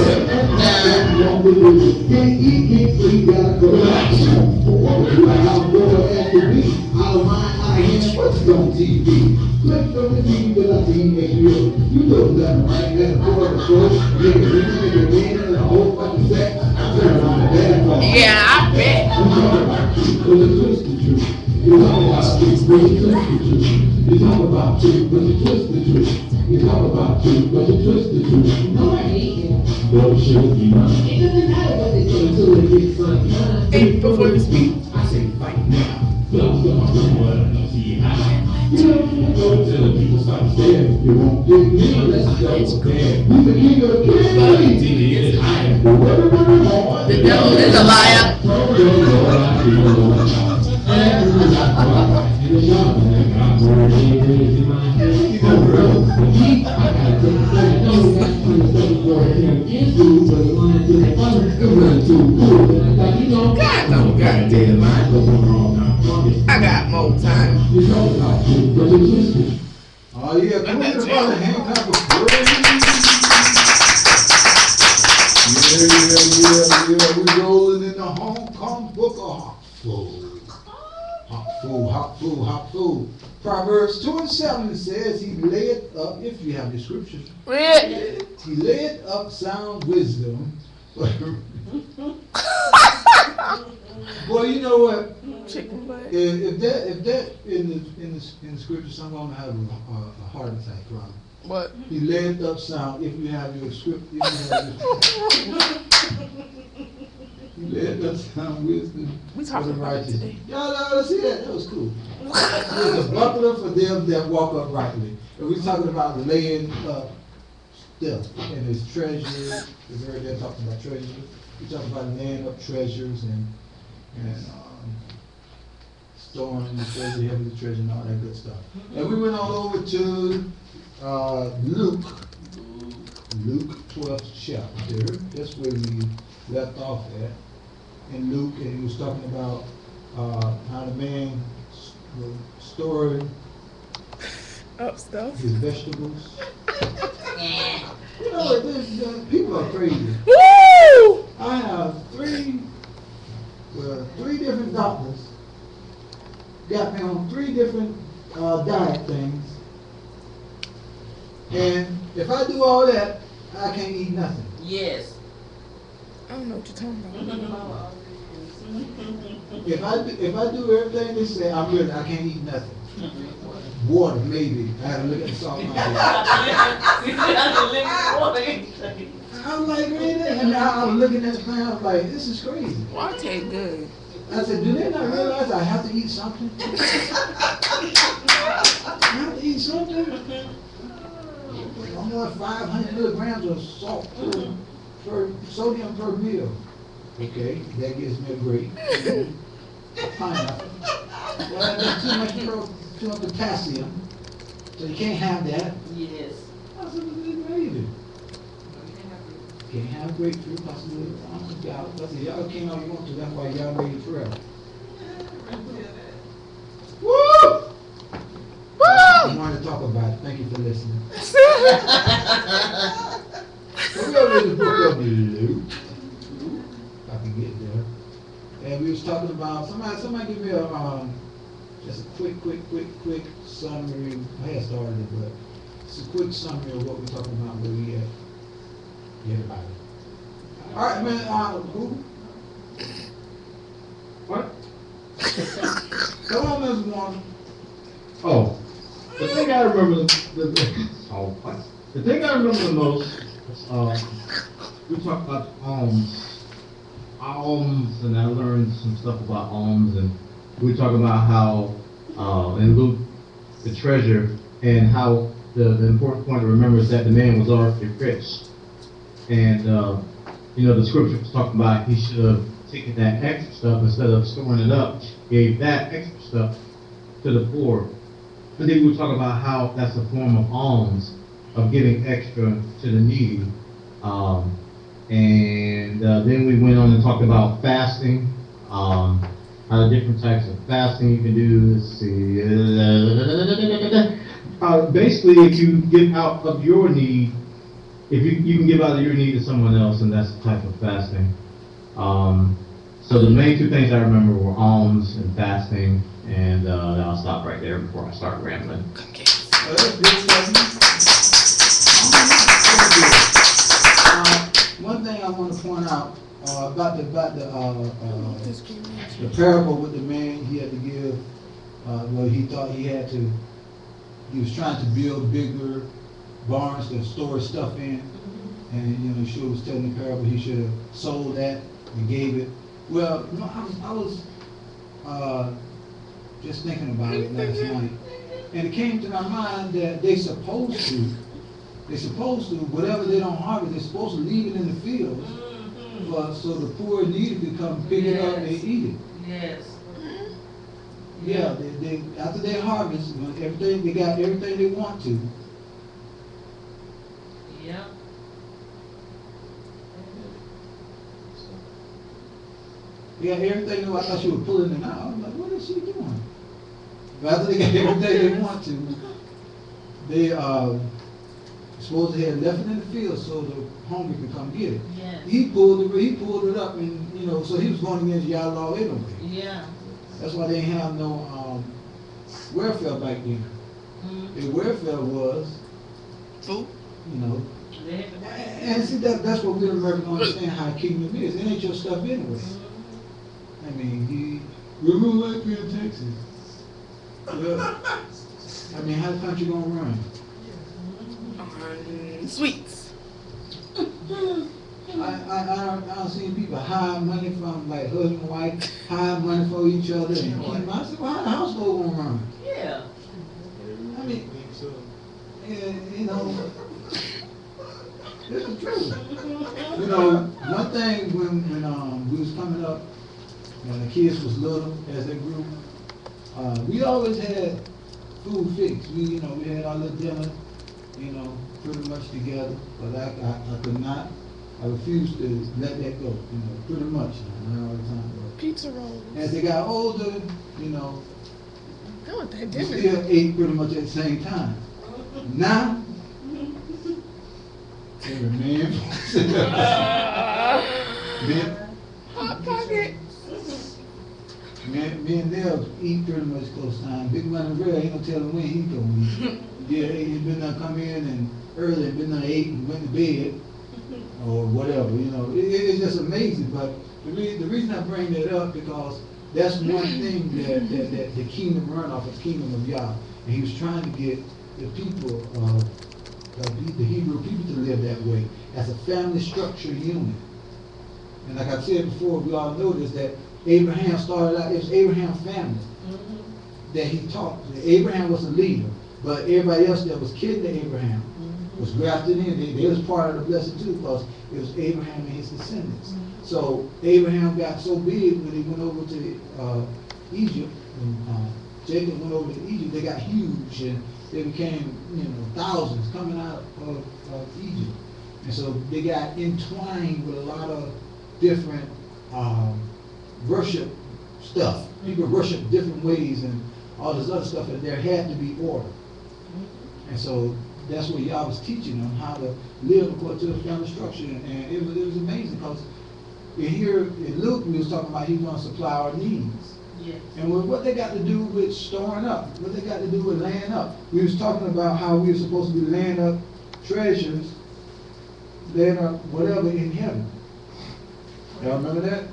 On TV. Click from the TV that I see HBO. You know nothing right there before the show. Nigga, win and the whole fucking set. Turn on the bad part. Yeah, I bet. You talk about truth, but you twist the truth. You talk about truth, but you twist the truth. You talk about truth, but you twist the truth. You talk about truth, but you twist the truth. No, I hate you. Don't show me mine. It doesn't matter what they say until they get something. Hey, before you speak. I say fight now. God no goddamn lie. I got more time. Oh yeah, come on, everybody, hand clap for praise. Yeah, we rolling in the Hong Kong book of hot food. Hot food. Proverbs 2:7 says he layeth up, if you have the scriptures, Read. he layeth up sound wisdom. Boy, you know what? Chicken butt. If that in the scripture, someone will have a heart attack, right? What? He layeth up sound, if you have your script, he layeth up sound wisdom. We talking for the about it righteous. today. Y'all see that? That was cool. There's a buckler for them that walk uprightly. And we're talking about laying up stuff and his treasures. We've heard that talking about treasures. We're talking about laying up treasures and storing the treasure, having the treasure and all that good stuff. And we went all over to Luke 12th chapter. That's where we left off at. In Luke, and he was talking about how the man was storing Up stuff. his vegetables. You know, people are crazy. Woo! I have three different doctors got me on 3 different diet things, and if I do all that, I can't eat nothing. Yes. I don't know what you're talking about. If I do everything they say, I'm good. I can't eat nothing. Water, maybe. I had to look at the salt. I was like, really? And now I was looking at the plan. I was like, this is crazy. Water tastes good. I said, do they not realize I have to eat something? I have to eat something. I'm on 500 milligrams of salt per sodium per meal. Okay, that gives me a break. Pineapple. Well, there's too much potassium, so you can't have that. Yes. I said, what is crazy? Can't have grapefruit. I said, y'all can't all you want to. That's why y'all made it forever. Woo! I wanted to talk about it. Thank you for listening. So we go to the book of Luke. If I can get there. And we was talking about, somebody give me a, just a quick summary. I had started it, but it's a quick summary of what we're talking about, where we at. Everybody. All right, man, who? What? Come on, Ms. Warren. Oh, the thing I remember the thing I remember the most was we talked about alms, and I learned some stuff about alms, and we talked about how in Luke the treasure, and how the important point to remember is that the man was already rich, and the scripture was talking about he should have taken that extra stuff instead of storing it up, gave that extra stuff to the poor. And then we were talking about how that's a form of alms, of giving extra to the needy. Then we went on and talked about fasting, how the different types of fasting you can do. Let's see. Basically, if you give out of your need, if you can give out of your need to someone else, and that's the type of fasting. So the main 2 things I remember were alms and fasting, and I'll stop right there before I start rambling. That's good. One thing I want to point out about the parable with the man. He had to give. He thought he had to. He was trying to build bigger barns to store stuff in, and Yeshua was telling the parable he should have sold that and gave it. Well, I was just thinking about it last night, and it came to my mind that they're supposed to, whatever they don't harvest, they're supposed to leave it in the fields, so the poor and needy can come pick it up and eat it. Yes. Yeah, they after they harvest, when everything they got everything they want to. Yep. They got everything. I thought she was pulling it out. I was like, what is she doing? But after they got everything they want to, they supposed to have left it in the field so the hungry could come get it. Yes. He pulled it up, and so he was going against y'all law anyway. Yeah. That's why they didn't have no welfare back then. Mm-hmm. The welfare was, Food. They had to and see that's what we Americans don't understand how a kingdom is. It ain't your stuff anyway. I mean, we're gonna like me in Texas. Well, I mean, how the country gonna run? Sweets. I see people hide money from like husband and wife, hide money for each other, and keep. I said, well, how the household gonna run? Yeah. I mean, and, it's the truth. One thing when we was coming up, when the kids was little, as they grew, we always had food fixed. We had our little dinner, pretty much together. But I could not, I refused to let that go, pretty much, not all the time. Pizza rolls. As they got older, I want that we dinner. still ate pretty much at the same time. Now, every man, Hot pocket. me and Dale eat pretty much close time. Big Money Real ain't gonna tell him when he gonna eat. Yeah, he been done come in and early and been done ate and went to bed or whatever. It's just amazing. But the reason I bring that up because that's one thing that the kingdom run off, the kingdom of Yah, and he was trying to get the people the Hebrew people to live that way as a family structure unit. And like I said before, we all know this, that Abraham started out, it was Abraham's family that he taught. Abraham was a leader, but everybody else that was kin to Abraham was grafted in. They was part of the blessing too, because it was Abraham and his descendants. So Abraham got so big when he went over to Egypt, and Jacob went over to Egypt, they got huge, and they became, thousands coming out of Egypt. And so they got entwined with a lot of different worship stuff. People worship different ways and all this other stuff, and there had to be order. And so that's what Yah was teaching them, how to live according to the family structure. And it was amazing, because here in Luke, we was talking about he's going to supply our needs. Yes. And what they got to do with storing up, what they got to do with laying up. We was talking about how we were supposed to be laying up treasures, laying up whatever in heaven. Y'all remember that?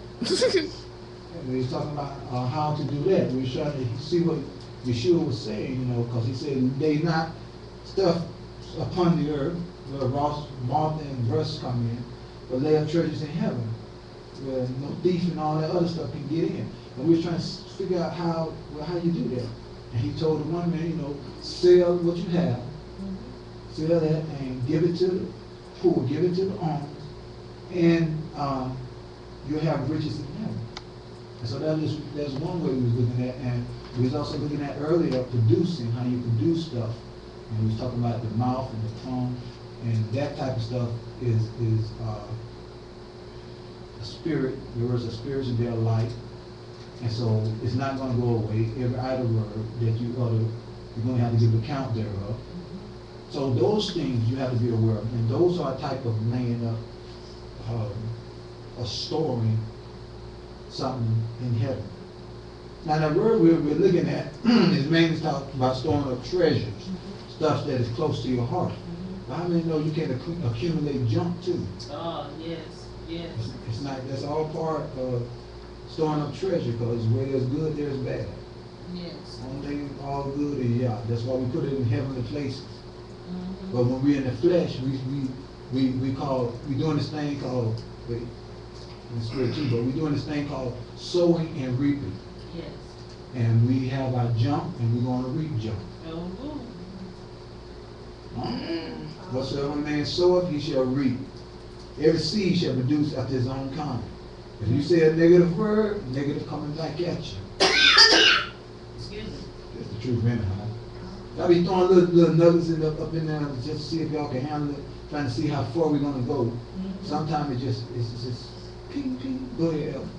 We was talking about how to do that. We was trying to see what Yeshua was saying, because he said, they not stuff upon the earth, where moth and rust come in, but lay up treasures in heaven, where no thief and all that other stuff can get in. And we were trying to figure out how you do that. And he told the one man, sell what you have, sell that and give it to the poor, give it to the alms, and you'll have riches in heaven. And so that's one way we was looking at. And we was also looking at earlier producing, how you produce stuff. And we was talking about the mouth and the tongue, and that type of stuff is a spirit. There is a spirit in their life. And so it's not going to go away. Every idle word that you're going to have to give account thereof. So those things you have to be aware of. And those are a type of laying up or storing something in heaven. Now the word we're looking at is mainly talking about storing up treasures, stuff that is close to your heart. But how many know you can accumulate junk too? Oh, yes, yes. It's not, that's all part of storing up treasure, because where there's good, there's bad. Yes. Only all good is Yah. That's why we put it in heavenly places. But when we're in the flesh, we doing this thing called, in the spirit too, but we're doing this thing called sowing and reaping. Yes. And we have our junk, and we're going to reap junk. Oh, Whatsoever man soweth, he shall reap. Every seed shall produce after his own kind. If you say a negative word, negative coming back at you. Excuse me. That's the truth, man. Y'all be throwing little nuggets up in there just to see if y'all can handle it, trying to see how far we're gonna go. Sometimes it's just ping, ping, go ahead, Elf.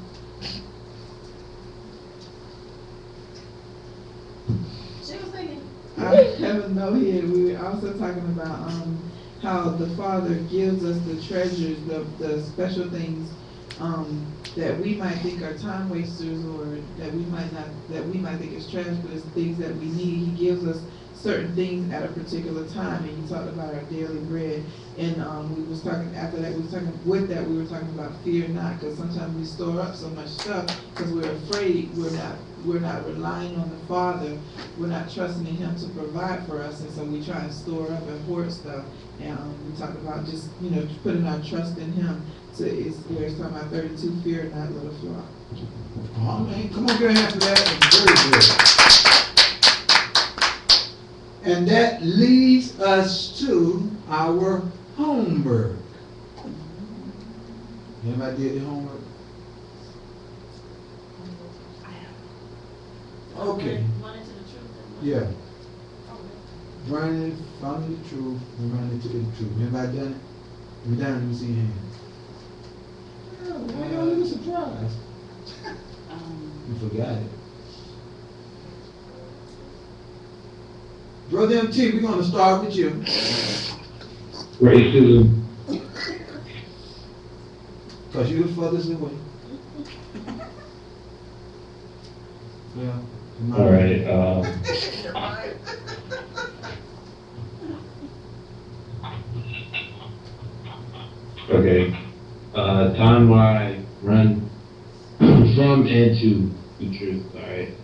She was thinking. Heaven know here, we were also talking about how the Father gives us the treasures, the special things that we might think are time wasters, or that we might think is trash, but it's things that we need. He gives us certain things at a particular time, and you talked about our daily bread. And we was talking after that. We were talking about fear not, because sometimes we store up so much stuff because we're afraid. We're not relying on the Father. We're not trusting in Him to provide for us, and so we try and store up and hoard stuff. And we talked about just putting our trust in Him. Is where it's talking about 32, fear not, little flock. Oh man, come on, give a hand for that. It's very good. And that leads us to our homework. Anybody did the homework? Okay. Running to the truth. Yeah. Okay. Running from the truth and running to the truth. Anybody done it? If you done it, let me see your hand. Why y'all look surprised? You forgot it. Brother MT, we're going to start with you. Racism. Because you're the furthest away. Yeah. All right. Okay. Time where I run from and to the truth. All right.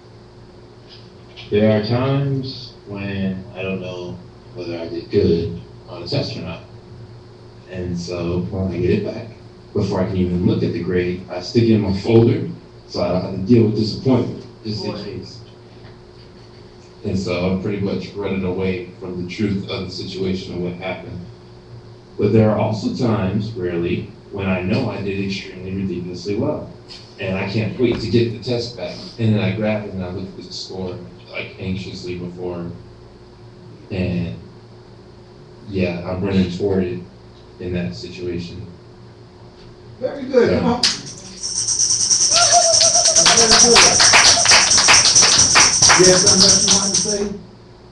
There are times when I don't know whether I did good on a test or not, and so when I get it back, before I can even look at the grade, I stick it in my folder so I don't have to deal with disappointment, just in case. And so I'm pretty much running away from the truth of the situation and what happened. But there are also times, rarely, when I know I did extremely ridiculously well. And I can't wait to get the test back. And then I grab it and I look at the score like anxiously before. And yeah, I'm running toward it in that situation. Very good. Yeah. Come on. Very good. You have something else you want to say?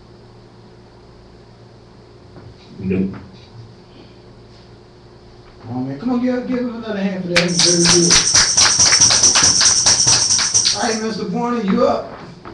Nope. Oh man, come on, give him another hand for that. That's very good. All right, Mr. Warner, you up?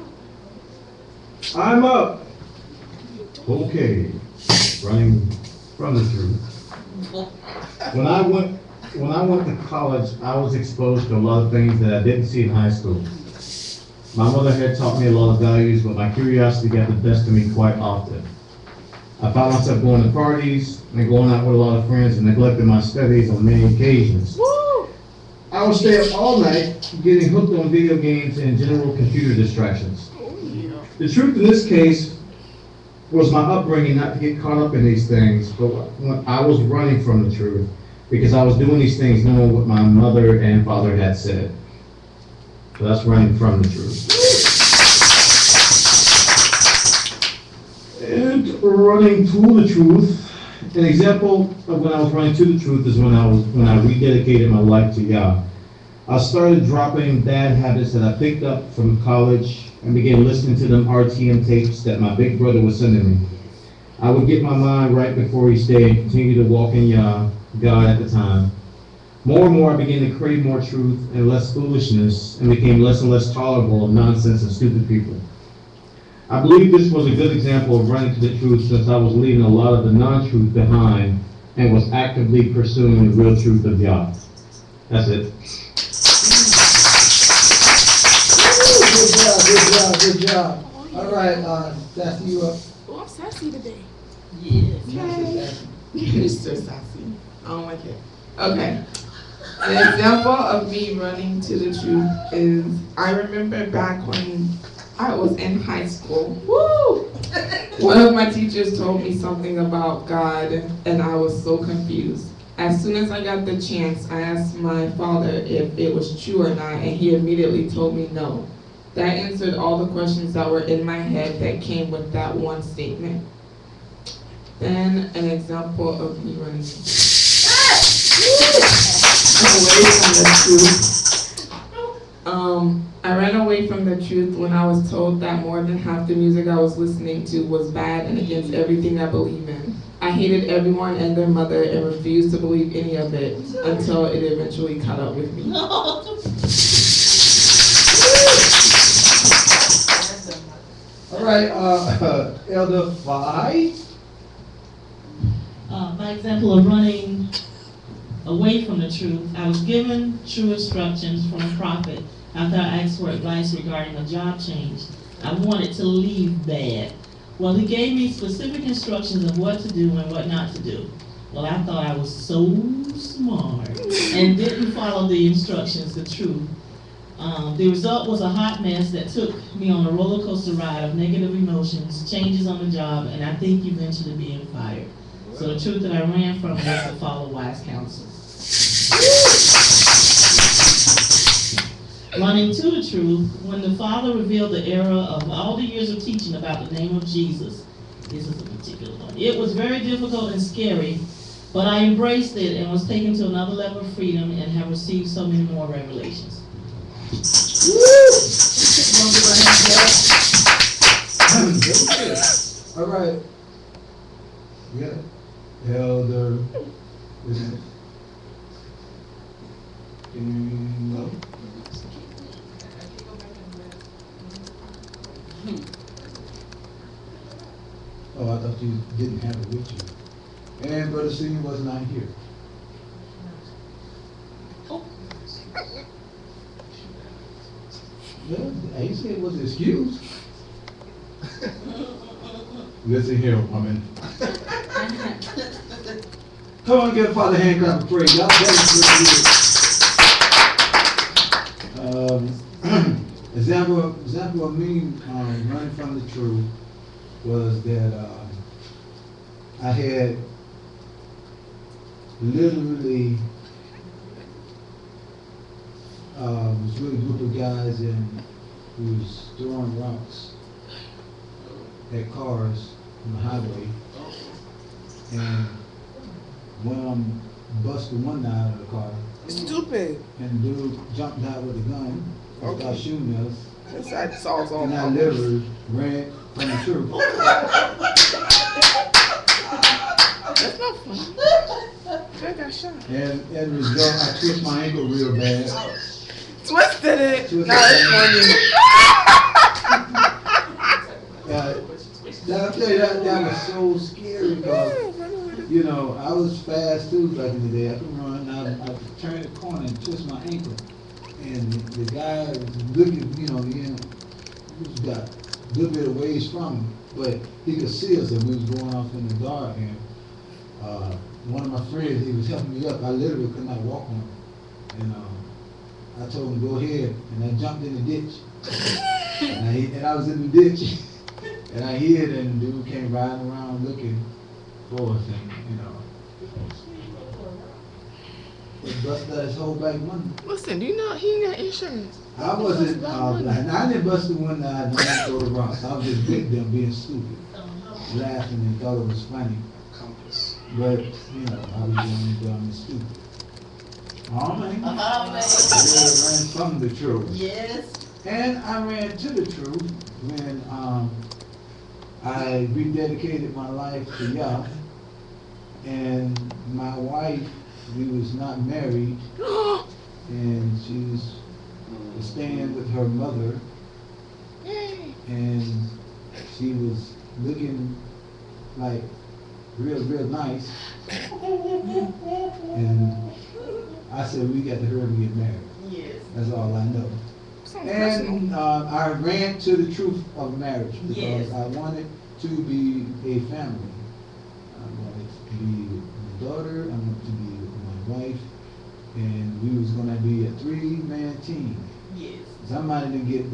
I'm up. Okay, running from the truth. When I went to college, I was exposed to a lot of things that I didn't see in high school. My mother had taught me a lot of values, but my curiosity got the best of me quite often. I found myself going to parties and going out with a lot of friends and neglecting my studies on many occasions. Woo! I would stay up all night getting hooked on video games and general computer distractions. The truth in this case was my upbringing not to get caught up in these things, but when I was running from the truth because I was doing these things knowing what my mother and father had said. So that's running from the truth. And running to the truth, an example of when I was running to the truth is when I rededicated my life to Yah. I started dropping bad habits that I picked up from college and began listening to them RTM tapes that my big brother was sending me. I would get my mind right before each day and continue to walk in Yah, God at the time. More and more I began to crave more truth and less foolishness and became less and less tolerable of nonsense and stupid people. I believe this was a good example of running to the truth since I was leaving a lot of the non-truth behind and was actively pursuing the real truth of Yah. That's it. Good job. All right, Sassy, you up? Oh, I'm sassy today. Yes. Mr. Sassy. I don't like it. Okay. An example of me running to the truth is I remember back when I was in high school. Woo! One of my teachers told me something about God and I was so confused. As soon as I got the chance, I asked my father if it was true or not, and he immediately told me no. That answered all the questions that were in my head that came with that one statement. Then an example of me running away from the truth. I ran away from the truth when I was told that more than half the music I was listening to was bad and against everything I believe in. I hated everyone and their mother and refused to believe any of it until it eventually caught up with me. All right, Elder Vi. By example of running away from the truth, I was given true instructions from a prophet after I asked for advice regarding a job change. I wanted to leave bad. Well, he gave me specific instructions of what to do and what not to do. Well, I thought I was so smart and didn't follow the instructions, the truth. The result was a hot mess that took me on a roller coaster ride of negative emotions, changes on the job, and I think eventually being fired. So the truth that I ran from was to follow wise counsel. Running to the truth, when the Father revealed the error of all the years of teaching about the name of Jesus, this is a particular one. It was very difficult and scary, but I embraced it and was taken to another level of freedom and have received so many more revelations. All right. Yeah. Elder. No. Oh, I thought you didn't have it with you. And Brother Senior was not here. Well, he said it was an excuse. Listen here, woman. Come on, give Father hand clap and pray. Y'all example of me running from the truth was that I had literally was with a group of guys and who was throwing rocks at cars on the highway, and when I'm busting one guy out of the car, Stupid. and the dude jumped out with a gun and started shooting us, That's all. and I literally ran from the truth. That's not funny. I got shot. And as a result, I twisted my ankle real bad. Twisted it. Twisted Now it's funny. I'll tell you, that was so scary because, you know, I was fast too back in the day. I could run. I turned the corner and twist my ankle. And the guy was looking, you know, he was got a little bit of ways from him, but he could see us and we was going off in the dark. And one of my friends, he was helping me up. I literally could not walk on him. And I told him, go ahead. And I jumped in the ditch. and I was in the ditch. And I hid, and the dude came riding around looking for us, and, you know. It busted out his whole back window. Listen, do you know he ain't got insurance? I wasn't, I didn't bust the window, I didn't throw the rocks. I was just with them being stupid, laughing and thought it was funny. But, you know, I was doing dumb and stupid. Amen. I ran from the truth. Yes. And I ran to the truth when I rededicated my life to Yah. And my wife, we was not married, and she was staying with her mother, and she was looking like real nice. And I said, we got to hurry and get married. Yes. That's all I know. And I ran to the truth of marriage because I wanted to be a family. I wanted to be my daughter, I wanted to be my wife, and we was going to be a 3-man team. Yes. Somebody didn't get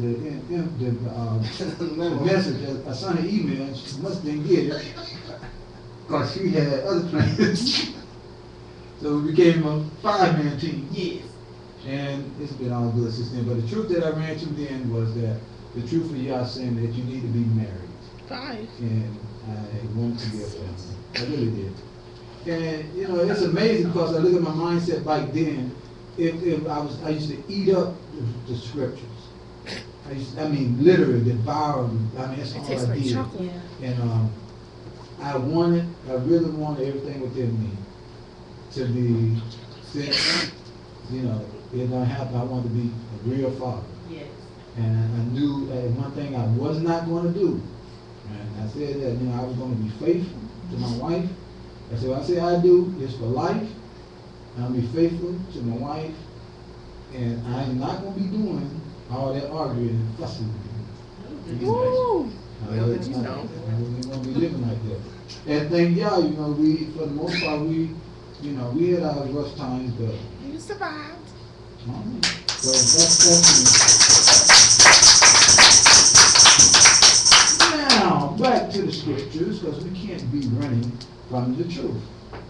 the message. I sent an email, and she must didn't get it because she had other plans. So we became a 5-man team. Yes. And it's been all good since then. But the truth that I ran to then was that the truth of y'all saying that you need to be married. 5. And I wanted to be a family. I really did. And you know, it's amazing because I look at my mindset back then. If I used to eat up the scriptures. I mean, literally devour them. I mean, that's It all tastes I like did. chocolate. And I really wanted everything within me to be set. You know, it don't happen. I wanted to be a real father. Yes. And I knew that one thing I was not going to do. And I said that, you know, I was going to be faithful to my wife. I said, what I say I do is for life. I'll be faithful to my wife. And I'm not going to be doing all that arguing and fussing. Woo! I Well, wasn't then you know. going to be living like that. And thank y'all, you know, we, for the most part, we had our rough times, but You survived. so that's now back to the scriptures, because we can't be running from the truth.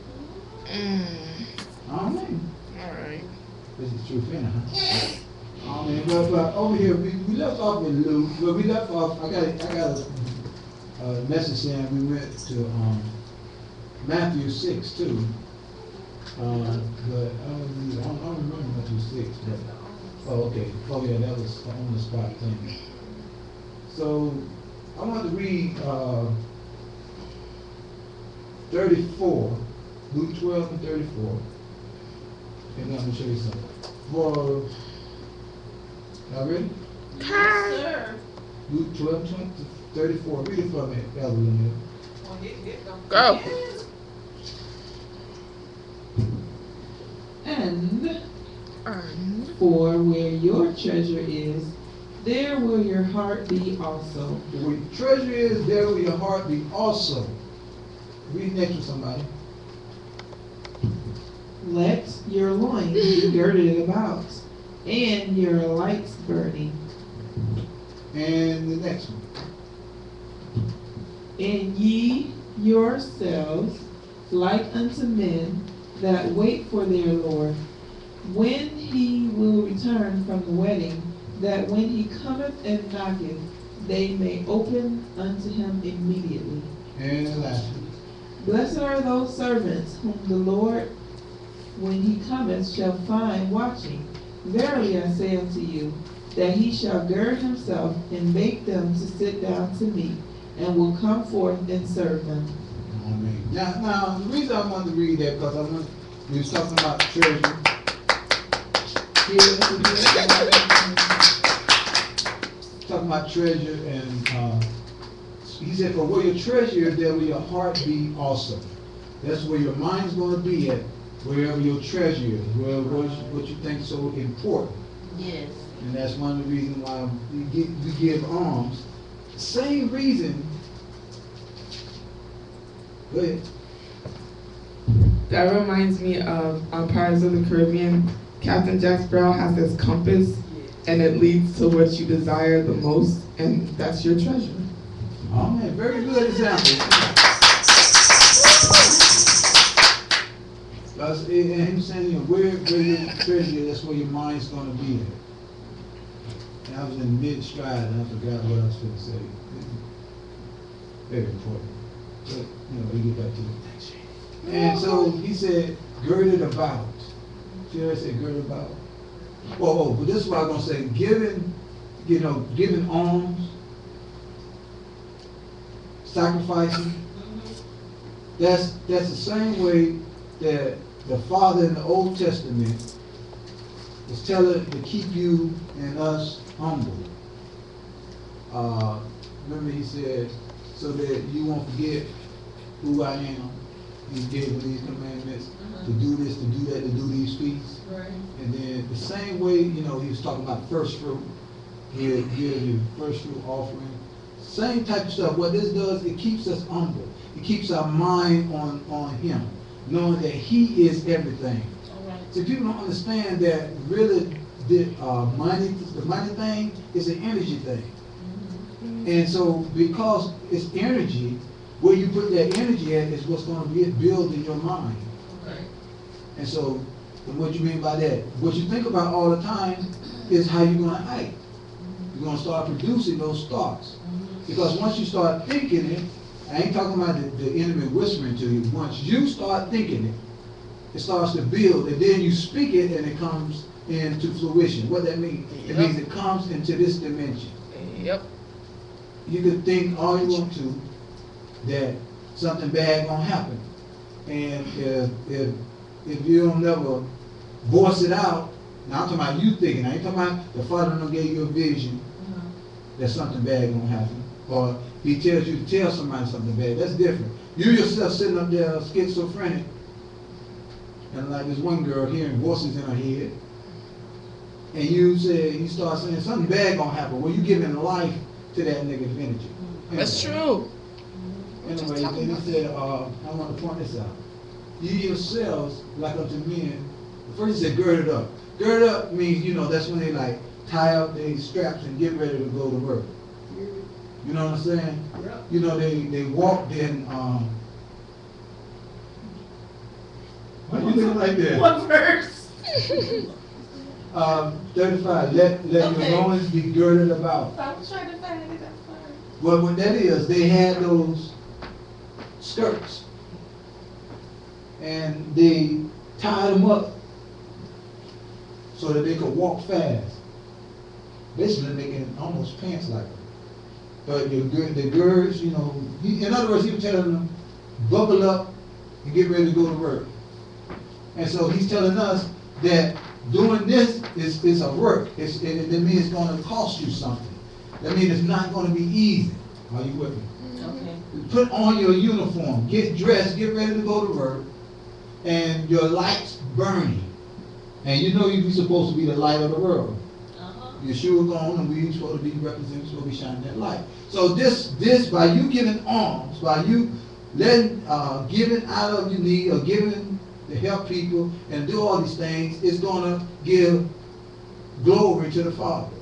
Amen. All right. This is truth, ain't it? Huh? Amen. But over here, we left off with Luke. Well, we left off. I got a message saying we went to Matthew 6 too. But I don't remember Matthew 6. But oh, okay. Oh yeah, that was on the spot thing. So I want to read 34, Luke 12 and 34. And I'm going to show you something. For, y'all ready? Yes, sir. Luke 12, 20, 34. Read it for me, Evelyn. Go. And for where your treasure is, there will your heart be also. Where your treasure is, there will your heart be also. Read next to somebody. Let your loins be girded about, and your lights burning. And the next one. And ye yourselves like unto men that wait for their Lord, when he will return from the wedding, that when he cometh and knocketh, they may open unto him immediately. And the last one. Blessed are those servants whom the Lord, when he cometh, shall find watching. Verily I say unto you, that he shall gird himself and make them to sit down to meat, and will come forth and serve them. Amen. Now, the reason I wanted to read that, because we was talking about treasure. Talking about treasure, and he said, for where your treasure is, there will your heart be also. That's where your mind's going to be at, wherever your treasure is, what you think is so important. Yes. And that's one of the reasons why we give alms. Same reason. Go ahead. That reminds me of Pirates of the Caribbean. Captain Jack Sparrow has this compass, and it leads to what you desire the most, and that's your treasure. Oh man, very good example. And him saying, you know, where your treasure is, that's where your mind's going to be at. And I was in mid-stride, and I forgot what I was going to say. Very important. But, you know, we get back to it. And so he said, girded about. See how I said girded about? Oh, but this is what I'm going to say. Giving alms, sacrificing. That's the same way that the Father in the Old Testament is telling to keep you and us humble. Remember he said, so that you won't forget who I am. He gave me these commandments to do this, to do that, to do these feasts. Right. And then the same way, you know, he was talking about first fruit. He'll give you first fruit offering. Same type of stuff. What this does, it keeps us humble. It keeps our mind on him, knowing that he is everything. All right. See, people don't understand that really the money thing is an energy thing. And so because it's energy, where you put that energy at is what's going to be built in your mind. Okay. And so, what you mean by that? What you think about all the time is how you're gonna act. You're gonna start producing those thoughts. Because once you start thinking it, I ain't talking about the enemy whispering to you. Once you start thinking it, it starts to build, and then you speak it, and it comes into fruition. What that means? It means it comes into this dimension. Yep. You can think all you want to that something bad gonna happen, and if you don't never voice it out, now I'm talking about you thinking. I ain't talking about the Father don't give you a vision that something bad gonna happen, or He tells you to tell somebody something bad. That's different. You yourself sitting up there schizophrenic, and like this one girl hearing voices in her head, and you start saying something bad gonna happen. Well, you giving life to that negative energy. That's true. Anyway, then he said, I want to point this out. You yourselves, like unto men, first he said, gird it up. Gird up means, that's when they like tie up their straps and get ready to go to work. You know what I'm saying? They walked in, why are you looking like that? What verse? 35, let your loins be girded about. I was trying to find it. I'm sorry. Well, what that is, they had those skirts, and they tied them up so that they could walk fast. Basically making almost pants like them. But the girds, in other words, he was telling them, buckle up and get ready to go to work. And so he's telling us that doing this is a work. That means it's going to cost you something. That means it's not going to be easy. Are you with me? Okay. Put on your uniform, get dressed, get ready to go to work, and your light's burning. And you're supposed to be the light of the world. Your shoe are gone, and we're supposed to be representing, supposed to be shining that light. So this by you giving alms, by you letting giving out of your need, or giving to help people and do all these things, is going to give glory to the Father.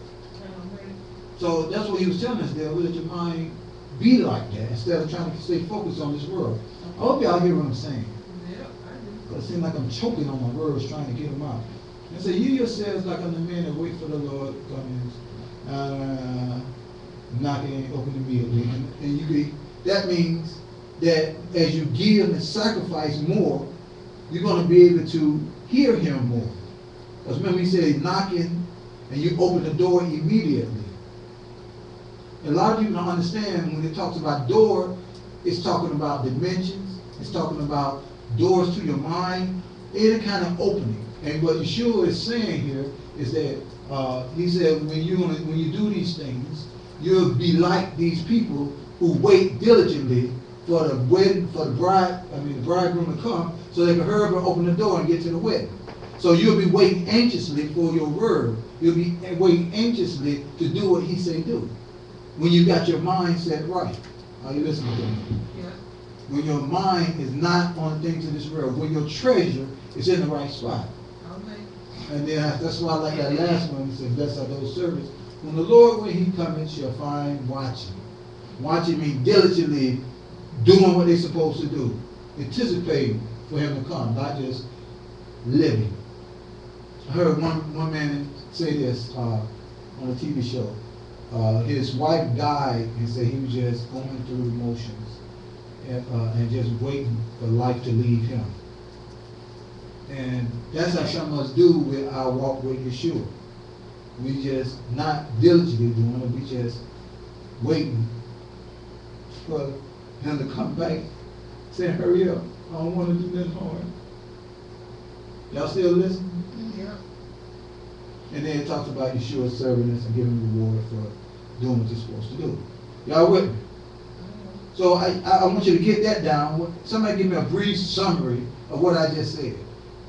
So that's what he was telling us there. Let your mind be like that instead of trying to stay focused on this world. I hope y'all hear what I'm saying. Because it seems like I'm choking on my words trying to get them out. And so you yourselves like unto men that wait for the Lord to come in, knocking, open immediately. And that means that as you give and sacrifice more, you're going to be able to hear him more. Because remember he said knocking and you open the door immediately. A lot of people don't understand when it talks about door, it's talking about dimensions, it's talking about doors to your mind, any kind of opening. And what Yeshua is saying here is that he said when you do these things, you'll be like these people who wait diligently for the bridegroom to come, so they can hurry up and open the door and get to the wedding. So you'll be waiting anxiously for your word. You'll be waiting anxiously to do what he say do. When you got your mind set right. Are you listening to me? Yeah. When your mind is not on things of this world. When your treasure is in the right spot. Okay. And then that's why I like that last one. He said, blessed are those servants. When the Lord, when he cometh, shall find watching. Watching means diligently doing what they're supposed to do. Anticipating for him to come, not just living. I heard one man say this on a TV show. His wife died and said he was just going through the motions and just waiting for life to leave him. And that's how some of us do with our walk with Yeshua. We just not diligently doing it, we just waiting for him to come back, saying, hurry up, I don't want to do nothing hard. Y'all still listening? Yeah. And then it talks about Yeshua serving us and giving reward for doing what you're supposed to do. Y'all with me? So I want you to get that down. Somebody give me a brief summary of what I just said.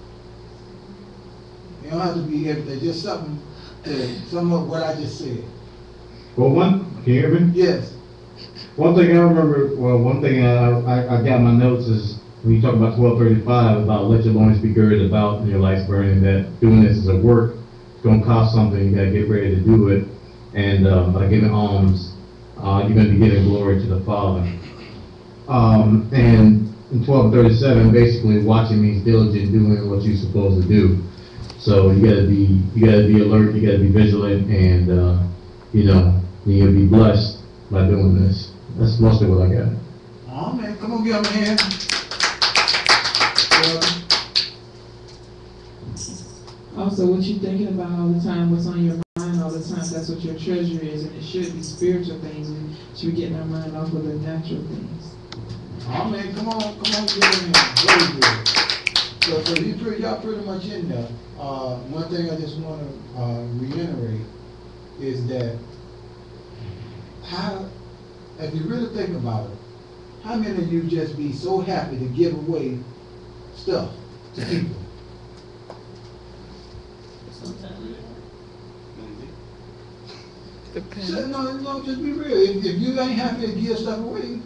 You don't have to be everything, just something to sum up what I just said. Well, can you hear me? Yes. One thing I remember, one thing I got in my notes is when you talk about 1235 about let your loins be girded about and your lights burning, that doing this is a work, it's going to cost something, you got to get ready to do it. And by giving alms, you're going to be giving glory to the Father. And in 12:37, basically watching means diligent, doing what you're supposed to do. So you gotta be alert, you gotta be vigilant, and you'll be blessed by doing this. That's mostly what I got. Oh man, come on, give him a hand. Also, what you thinking about all the time, what's on your mind all the time, that's what your treasure is, and it should be spiritual things, and should be getting our mind off of the natural things. Oh man, come on, give him a hand. Very good. So y'all pretty much in there. One thing I just want to reiterate is that if you really think about it, how many of you just be so happy to give away stuff to people? So, no, just be real. If you ain't happy to give stuff away,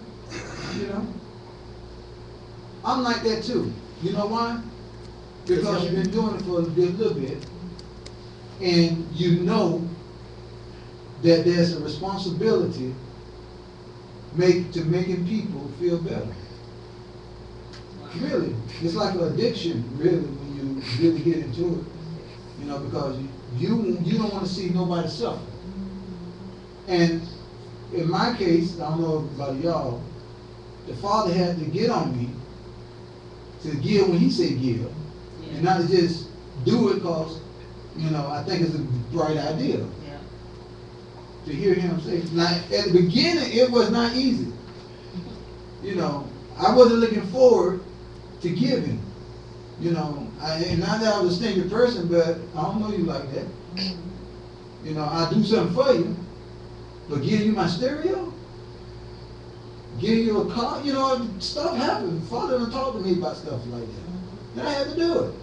I'm like that too. You know why? Because you've been doing it for a little bit, and you know that there's a responsibility to making people feel better. Really, it's like an addiction, really, when you really get into it. Because you don't want to see nobody suffer. And in my case, I don't know about y'all, the Father had to get on me to give when He said give, and not to just do it because, I think it's a bright idea. Yeah. To hear Him say, now at the beginning, it was not easy. I wasn't looking forward to giving. And not that I was a stingy person, but I don't know you like that. I do something for you, but give you my stereo, give you a car, stuff happens. Father done talk to me about stuff like that. And I had to do it.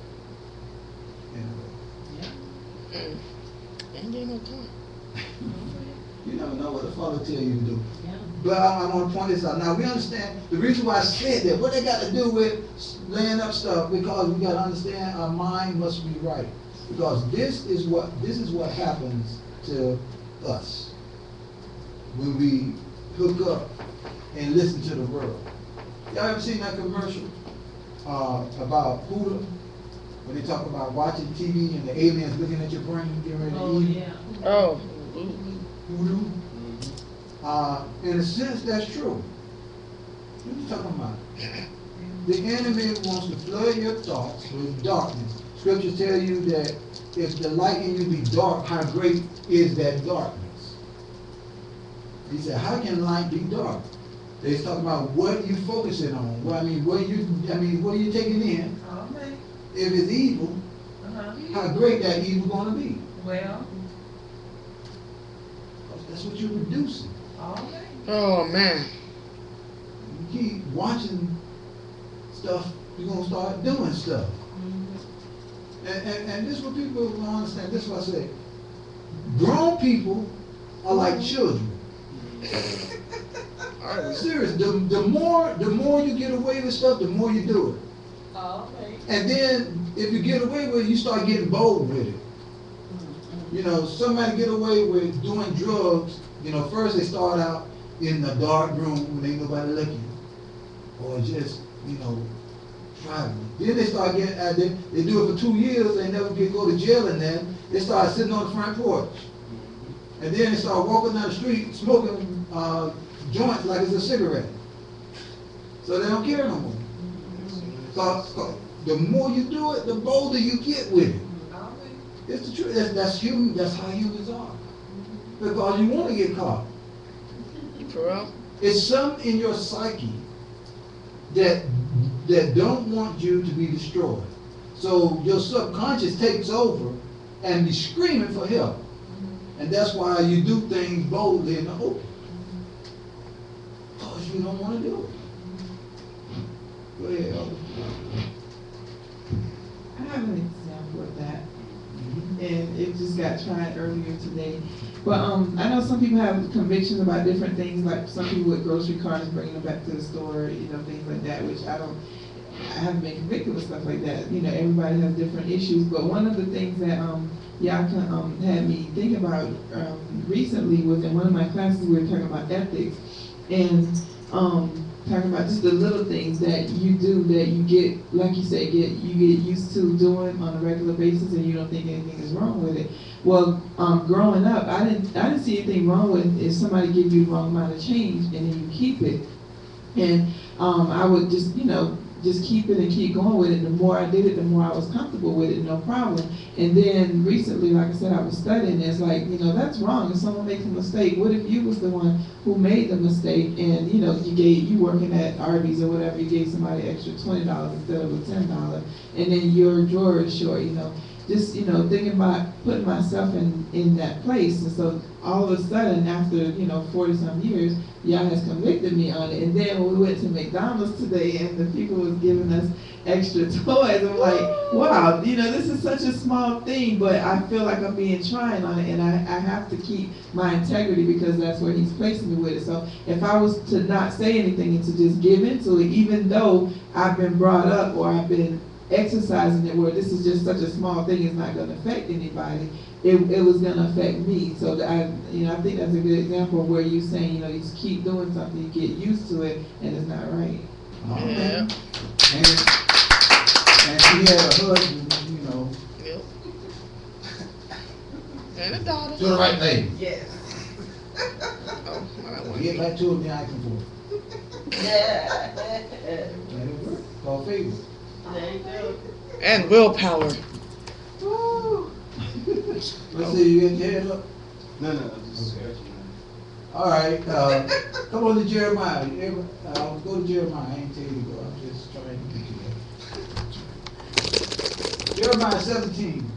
You never know what the Father tell you to do. Yeah. But I want to point this out. Now we understand the reason why I said that. What they got to do with laying up stuff? Because we got to understand our mind must be right. Because this is what happens to us when we hook up and listen to the world. Y'all ever seen that commercial about Huda? When they talk about watching TV and the aliens looking at your brain, getting ready to eat. Yeah. Oh. Voodoo. In a sense, that's true. What are you talking about? The enemy wants to flood your thoughts with darkness. Scriptures tell you that if the light in you be dark, how great is that darkness? He said, how can light be dark? They're talking about what you focusing on. What are you taking in? Okay. If it's evil, how great that evil gonna be? Well. That's what you're producing. Okay. Oh, man. You keep watching stuff, you're gonna start doing stuff. And this is what people don't understand. This is what I say. Grown people are like children. Serious. The more you get away with stuff, the more you do it. Okay. And then if you get away with it, you start getting bold with it. Somebody get away with doing drugs, first they start out in the dark room when ain't nobody looking. Or just, traveling. Then they start getting, they do it for 2 years, they never go to jail, and then they start sitting on the front porch. And then they start walking down the street smoking joints like it's a cigarette. So they don't care no more. So the more you do it, the bolder you get with it. It's the truth. That's human. That's how humans are. Because you want to get caught. For real? It's something in your psyche that don't want you to be destroyed. So your subconscious takes over and be screaming for help. And that's why you do things boldly in the open. Because you don't want to do it. Go ahead, Elder. I have an example of that. And it just got tried earlier today. But I know some people have convictions about different things, like some people with grocery carts bringing them back to the store, things like that, which I haven't been convicted with stuff like that. Everybody has different issues. But one of the things that y'all had me think about recently was in one of my classes we were talking about ethics. And talking about just the little things that you do that you get, like you say, you get used to doing on a regular basis, and you don't think anything is wrong with it. Well, growing up, I didn't see anything wrong with if somebody give you the wrong amount of change and then you keep it. And I would just, just keep it and keep going with it. The more I did it, the more I was comfortable with it, no problem. And then recently, like I said, I was studying, it's like, that's wrong. If someone makes a mistake, what if you was the one who made the mistake and, you working at Arby's or whatever, you gave somebody extra $20 instead of a $10, and then your drawer is short, just, thinking about putting myself in that place. And so all of a sudden, after, 40-some years, y'all has convicted me on it. And then when we went to McDonald's today and the people was giving us extra toys, I'm like, wow, this is such a small thing, but I feel like I'm being trying on it, and I have to keep my integrity because that's where he's placing me with it. So if I was to not say anything and to just give into it, even though I've been brought up or I've been exercising it where this is just such a small thing, it's not going to affect anybody, it was going to affect me. So that I think that's a good example of where you're saying, you just keep doing something, you get used to it, and it's not right. Yeah. And she had a husband, Yep. And a daughter. do the right thing. Yes. Oh, I got one. Get back to him, then I can for Yeah. And it worked. Call favor. There you go. And willpower. Let's see, you got your hand up? No, just Okay. All right, come on to Jeremiah. Go to Jeremiah. I ain't tell you to go. I'm just trying to get you there. Jeremiah 17.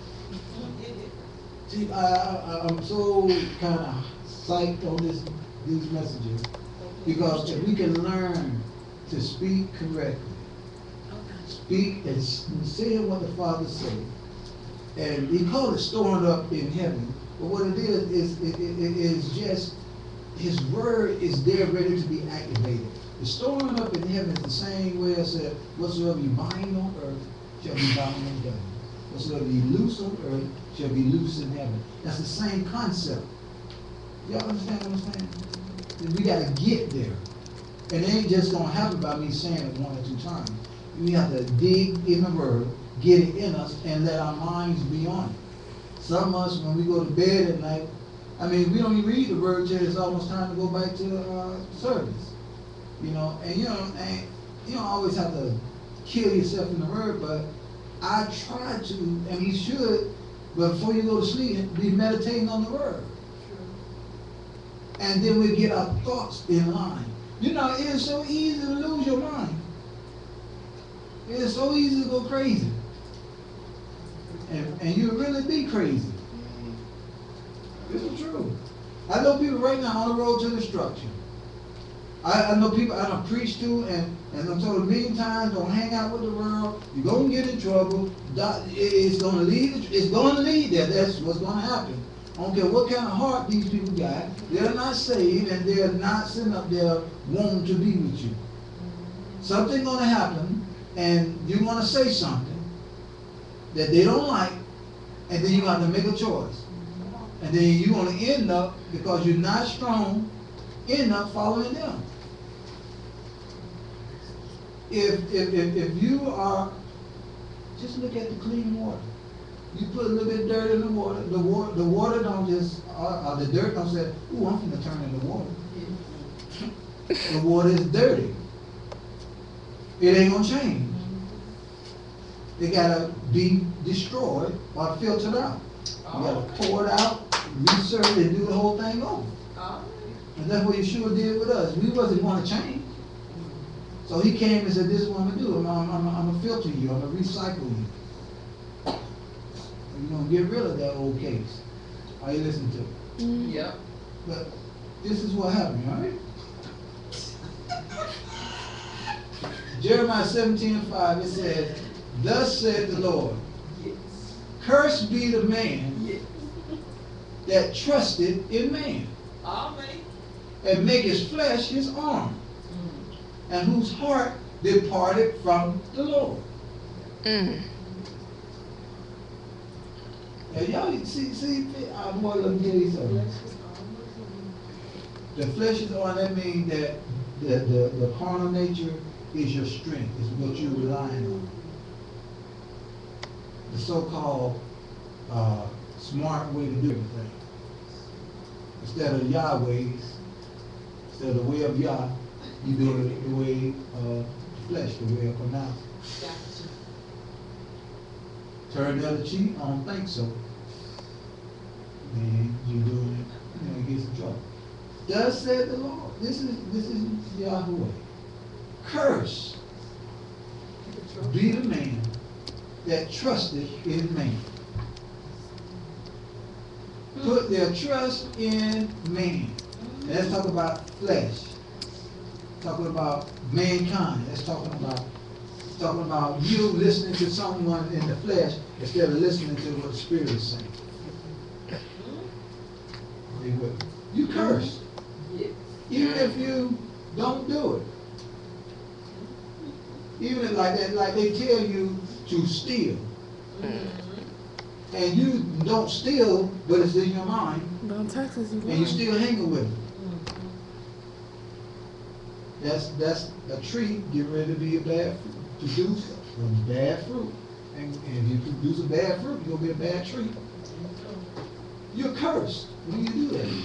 See, I'm so kind of psyched on these messages because if we can learn to speak correctly, speak and say what the Father said, and he called it storing up in heaven. But what it is just his word is there ready to be activated. The storing up in heaven is the same way I said, whatsoever you bind on earth shall be bound in heaven. Whatsoever you loose on earth shall be loose in heaven. That's the same concept. Y'all understand what I'm saying? We got to get there. And it ain't just going to happen by me saying it one or two times. We have to dig in the word, get it in us, and let our minds be on it. Some of us, when we go to bed at night, we don't even read the word till it's almost time to go back to service. And you don't always have to kill yourself in the word, but I try to, and we should, but before you go to sleep, be meditating on the word. And then we get our thoughts in line. It is so easy to lose your mind. It is so easy to go crazy. And you really be crazy. This is true. I know people right now on the road to destruction. I know people I don't preach to, and I'm told a million times, don't hang out with the world. You're going to get in trouble. It's going to lead. It's going to lead there. That's what's going to happen. I don't care what kind of heart these people got. They're not saved, and they're not sitting up there wanting to be with you. Something's going to happen, and you're going to say something that they don't like, and then you're going to have to make a choice. And then you're going to end up, because you're not strong, end up following them. If you are, just look at the clean water. You put a little bit of dirt in the water don't just, the dirt don't say, ooh, I'm going to turn into water. The water is dirty. It ain't going to change. It got to be destroyed or filtered out. You got to pour it out, research it, and do the whole thing over. And that's what Yeshua did with us. We wasn't going to change. So he came and said, this is what I'm going to do. I'm going to filter you. I'm going to recycle you. You're going to get rid of that old case. Are you listening to it? Yep. But this is what happened, all right? Jeremiah 17:5, it says, thus said the Lord, cursed be the man that trusted in man, and make his flesh his arm, and whose heart departed from the Lord. And y'all see, I'm going to tell you something. The flesh is on, that means that the carnal nature is your strength, is what you're relying on. The so-called smart way to do everything. Instead of Yahweh's, instead of the way of Yah, you do it the way of the flesh, the way of Panah. Turn the other cheek, I don't think so. And you're doing it, you know, you get some trouble. Thus said the Lord. This is Yahweh. Curse be the man that trusted in man. Put their trust in man. And let's talk about flesh. Talking about mankind. That's talking about you listening to someone in the flesh instead of listening to what the Spirit is saying. Are you with me? You curse. Even if you don't do it. Even if like they tell you to steal. And you don't steal, but it's in your mind. And you still hanging with it. That's a tree getting ready to be a bad fruit. Produce a bad fruit. And if you produce a bad fruit, you're going to be a bad tree. You're cursed when you do that.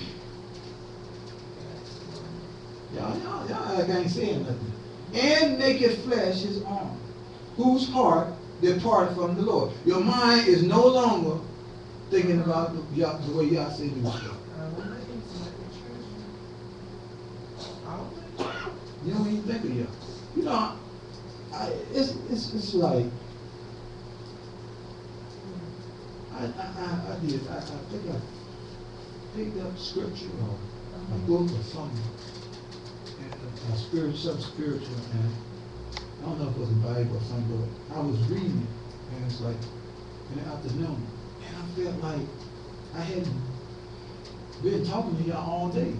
Y'all like I ain't saying nothing. And naked flesh his arm, whose heart departed from the Lord. Your mind is no longer thinking about the way y'all say do stuff. You don't even think of y'all. You know, it's like I think I picked up scripture or a book or something, something spiritual, and I don't know if it was a Bible or something, but I was reading it, and it's like in the afternoon, and I felt like I hadn't been talking to y'all all day.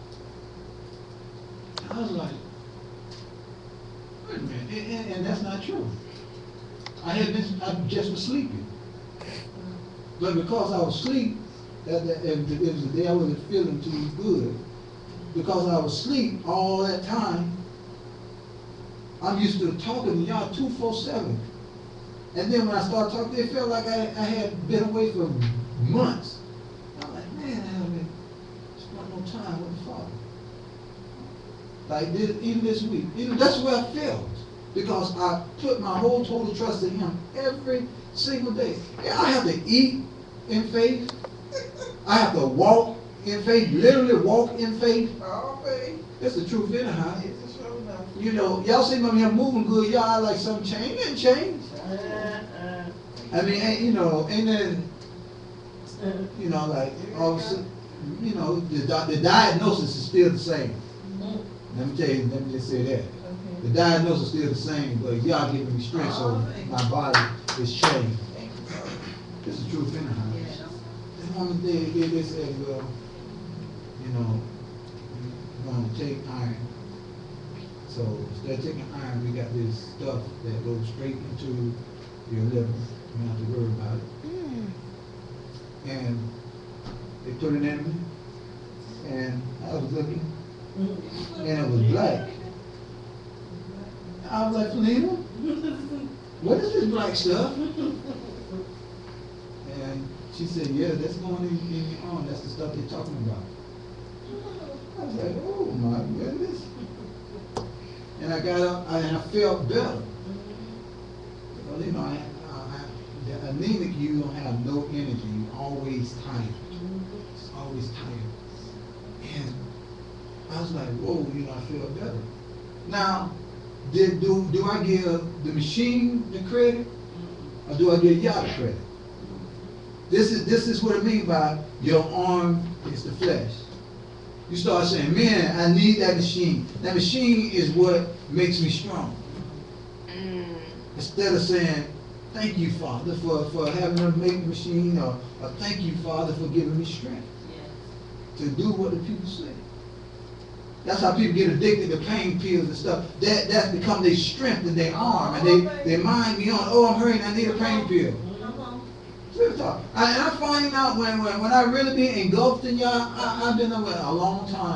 I was like, wait a minute, and that's not true. I just was sleeping. But because I was asleep, it was the day I wasn't feeling too good. Because I was asleep all that time, I'm used to talking to y'all 24/7. And then when I started talking, it felt like I had been away for months. I'm like, man, I haven't spent no time with the Father. Like this, even this week. That's where I felt. Because I put my whole total trust in Him every single day. I have to eat in faith. I have to walk in faith, literally walk in faith. That's the truth anyhow. You know, y'all see me here moving good, y'all like something changed. It didn't change. I mean, you know, and then, you know, like, all of a sudden, you know, the diagnosis is still the same. Let me just say that. The diagnosis is still the same, but y'all giving me strength, so my body is changed. This is the truth anyhow. This woman they said, well, you know, we're going to take iron. So instead of taking iron, we got this stuff that goes straight into your liver. You don't have to worry about it. And they put it in me, and I was looking, and it was black. I was like, Felina, what is this black stuff? And she said, yeah, that's going in your arm. That's the stuff they're talking about. I was like, oh my goodness. And I got up and I felt better. Because, you know, the anemic, you don't have no energy. You're always tired. It's always tired. And I was like, whoa, you know, I feel better. Now, do I give the machine the credit, or do I give y'all the credit? This is what I mean by your arm is the flesh. You start saying, man, I need that machine. That machine is what makes me strong. Instead of saying, thank you, Father, for having them make the machine, or thank you, Father, for giving me strength to do what the people say. That's how people get addicted to pain pills and stuff. That's become their strength in their arm, and they mind me on, oh, I'm hurting, I need a pain pill. And I find out when I really be engulfed in y'all, I've been there a long time,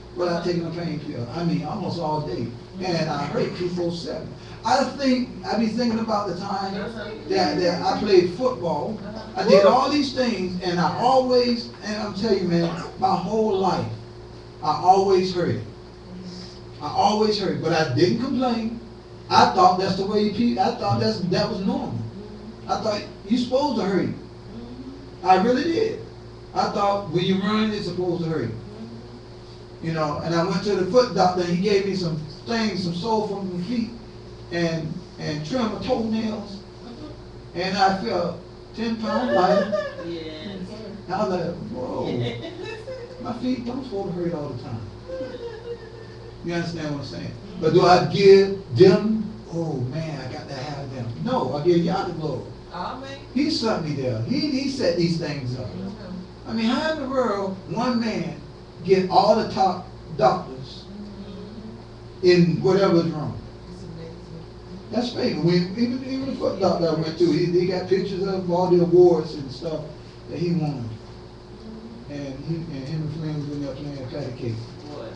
without taking a pain pill. I mean, almost all day. And I hurt 247. I be thinking about the time that I played football. I did all these things, and I always, and I'm telling you, man, my whole life, I always hurt it. I always hurt it, but I didn't complain. I thought that's the way I thought that was normal. I thought you're supposed to hurt it. I really did. I thought when you run, it's supposed to hurt. You know, and I went to the foot doctor, and he gave me some things, some sole from my feet, and trimmed my toenails, and I felt 10 pounds lighter. Yes. I was like, whoa, my feet don't supposed to hurt all the time. You understand what I'm saying? But do I give them, oh man, I got to have them? No, I give y'all the glory. Amen. He set me there. He set these things up. I mean, how in the world one man get all the top doctors in whatever's wrong? That's favor. Even the foot doctor I went to, he got pictures of all the awards and stuff that he won. And him and Flynn was in there playing patty cake. What?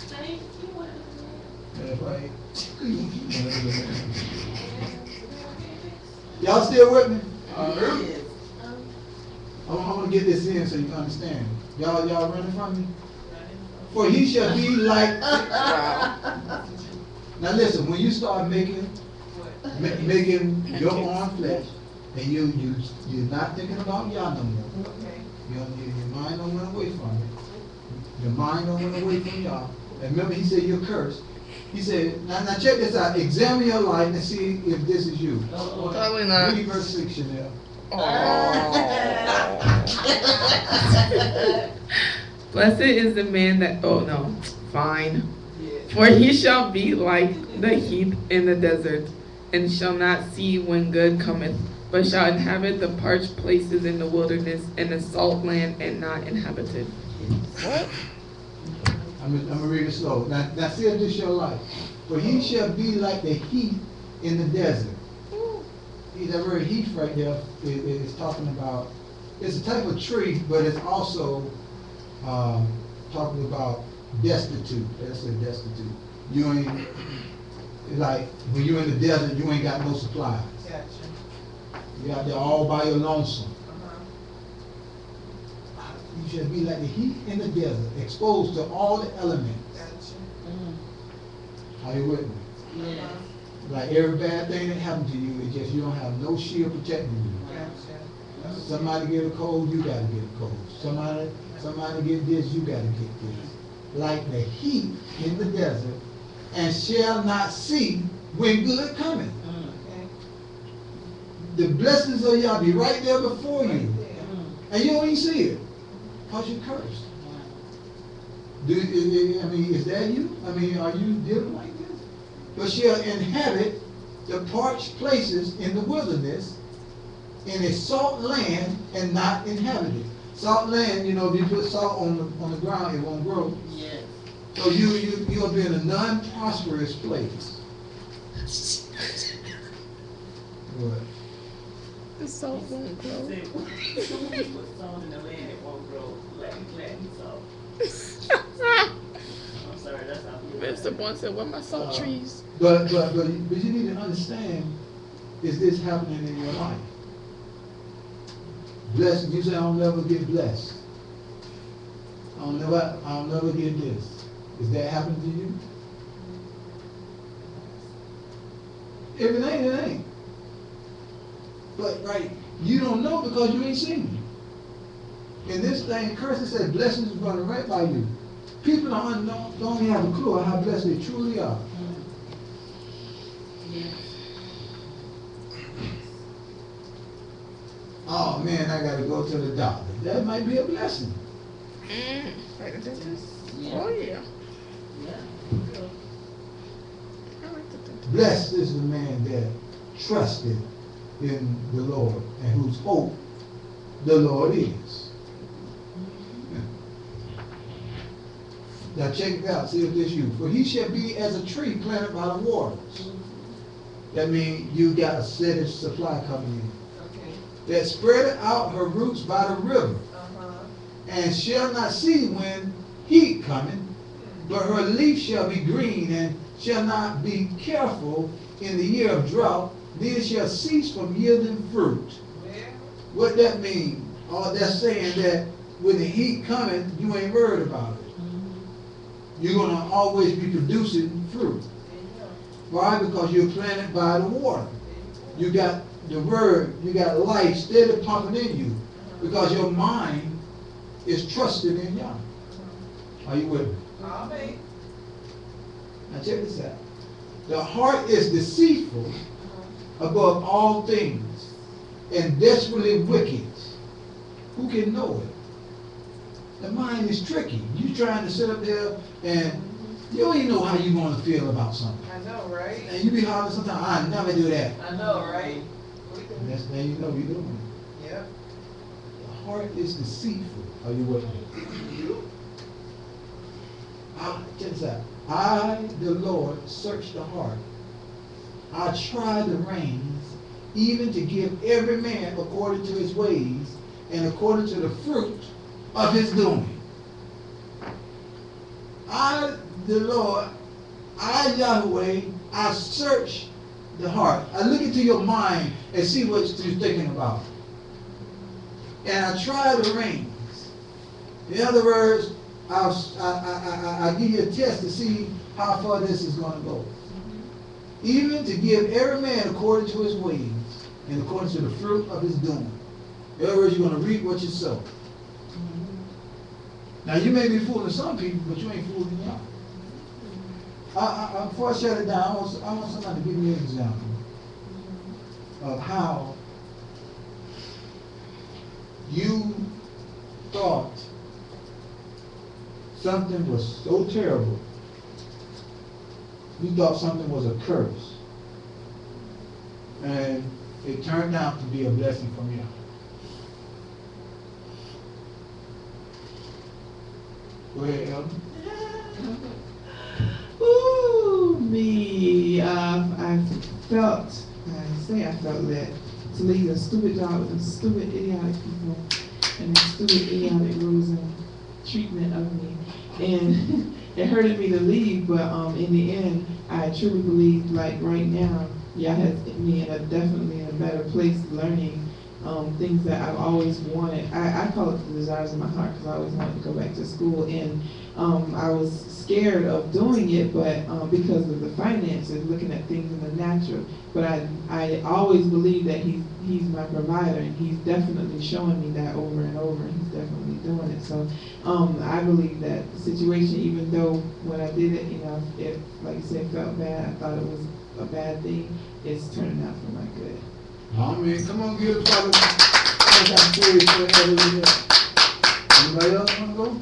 That's right. Y'all still with me? Yes. I want to get this in so you can understand. Y'all running from me? For he shall be like. Now listen, when you start making your own flesh, and you're not thinking about y'all no more. Okay. Your mind don't went away from it. Your mind don't went away from y'all. And remember, he said you're cursed. He said, now check this out. Examine your life and see if this is you. Probably not. Read verse 6, Chanel. Blessed is the man that, oh no, fine. For he shall be like the heath in the desert, and shall not see when good cometh, but shall inhabit the parched places in the wilderness, and the salt land, and not inhabited. What? I'm going to read it slow. Now see if this is your life. For he shall be like the heath in the desert. That word heath right there is talking about, it's a type of tree, but it's also talking about destitute. That's a destitute. You ain't, like, when you're in the desert, you ain't got no supplies. Gotcha. You're out there all by your lonesome. You shall be like the heat in the desert, exposed to all the elements. Are you with me? Yeah. Like every bad thing that happened to you, it's just you don't have no shield protecting you. Gotcha. Somebody get a cold, you gotta get a cold. Somebody get this, you gotta get this. Like the heat in the desert, and shall not see when good cometh. Okay. The blessings of y'all be right there before you, and you don't even see it. Because you're cursed. I mean, is that you? I mean, are you dealing like this? But shall inhabit the parched places in the wilderness, in a salt land, and not inhabited. Salt land, you know, if you put salt on the ground, it won't grow. Yes. So you'll be in a non-prosperous place. What? The salt won't grow. When you put salt in the land, it won't grow. Let me salt. I'm sorry, that's how Mr. Bourne said, "Where my salt trees?" But you need to understand, is this happening in your life? Blessing, you say I'll never get blessed. I'll never get this. Is that happening to you? If it ain't, it ain't. But right, you don't know because you ain't seen it. And this thing, curses said blessings is running right by you. People don't even have a clue how blessed they truly are. Oh man, I gotta go to the doctor. That might be a blessing. Like the dentist? Oh yeah. I like the dentist. Blessed is the man that trusted in the Lord and whose hope the Lord is. Now check it out, see if this you. For he shall be as a tree planted by the waters. That means you got a steady supply coming in. That spread out her roots by the river, and shall not see when heat coming, but her leaf shall be green, and shall not be careful in the year of drought, neither shall cease from yielding fruit. What that mean? Oh, that's saying that when the heat coming, you ain't worried about it. You're gonna always be producing fruit. Why? Because you're planted by the water. You got the word, you got life steady pumping in you, because your mind is trusted in Yah. Are you with me? Amen. Now check this out. The heart is deceitful above all things and desperately wicked. Who can know it? The mind is tricky. You trying to sit up there and you don't even know how you're going to feel about something. I know, right? And you be hollering sometimes, I never do that. I know, right? And that's then you know you're doing it. Yep. The heart is deceitful. Are you with me? Check this out. I, the Lord, search the heart. I try the reins, even to give every man according to his ways and according to the fruit of his doing. I, the Lord, I, Yahweh, I search the heart. I look into your mind and see what you're thinking about. And I try the reins. In other words, I'll give you a test to see how far this is going to go. Even to give every man according to his ways and according to the fruit of his doing. In other words, you're going to reap what you sow. Now, you may be fooling some people, but you ain't fooling y'all. Before I shut it down, I want somebody to give me an example of how you thought something was so terrible, you thought something was a curse, and it turned out to be a blessing from you. Go ahead, Elder. Ooh, me. I felt led to leave a stupid job with some stupid, idiotic people and stupid, idiotic rules and treatment of me. And it hurted me to leave, but in the end, I truly believe, like right now, Yah has me definitely in a better place learning things that I've always wanted. I call it the desires of my heart, because I always wanted to go back to school, and I was scared of doing it, but because of the finances, looking at things in the natural. But I always believe that he's my provider, and he's definitely showing me that over and over, and he's definitely doing it. So I believe that the situation, even though when I did it, it, like you said, felt bad, I thought it was a bad thing, it's turning out for my good. Amen. Come on, give the Father. Anybody else want to go?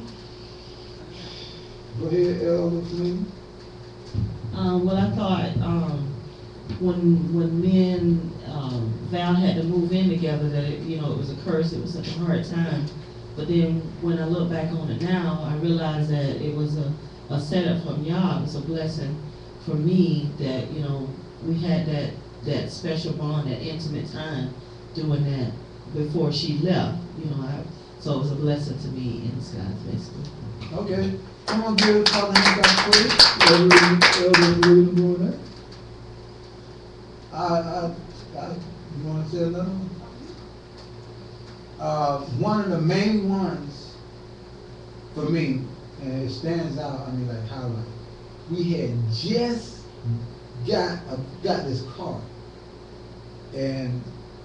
Go ahead, Elder Flynn. Well, I thought when me and Val had to move in together, that it was a curse. It was such a hard time. But then when I look back on it now, I realize that it was a setup from Yah. It was a blessing for me that we had that special bond, that intimate time doing that before she left. So it was a blessing to me in disguise, basically. Okay. Come on, give the Father and God praise. Elder William doing that. You want to say another one? One of the main ones for me, and it stands out, like highlight. We had just got this car, and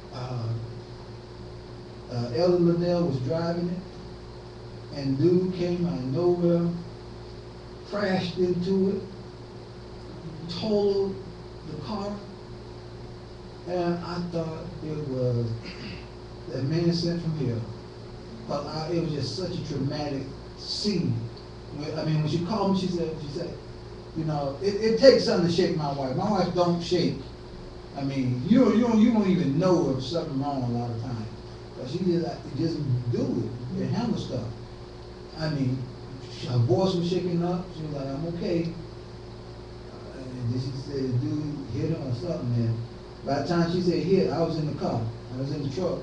Elder Linnell was driving it, and dude came out of nowhere, crashed into it, totaled the car, and I thought it was that man sent from here. But it was just such a traumatic scene. When she called me, she said, it takes something to shake my wife. My wife don't shake. You won't even know if something wrong a lot of times. But she just do it and handle stuff. Her voice was shaking up. She was like, I'm okay. And then she said, dude hit him or something. And by the time she said hit, I was in the car. I was in the truck.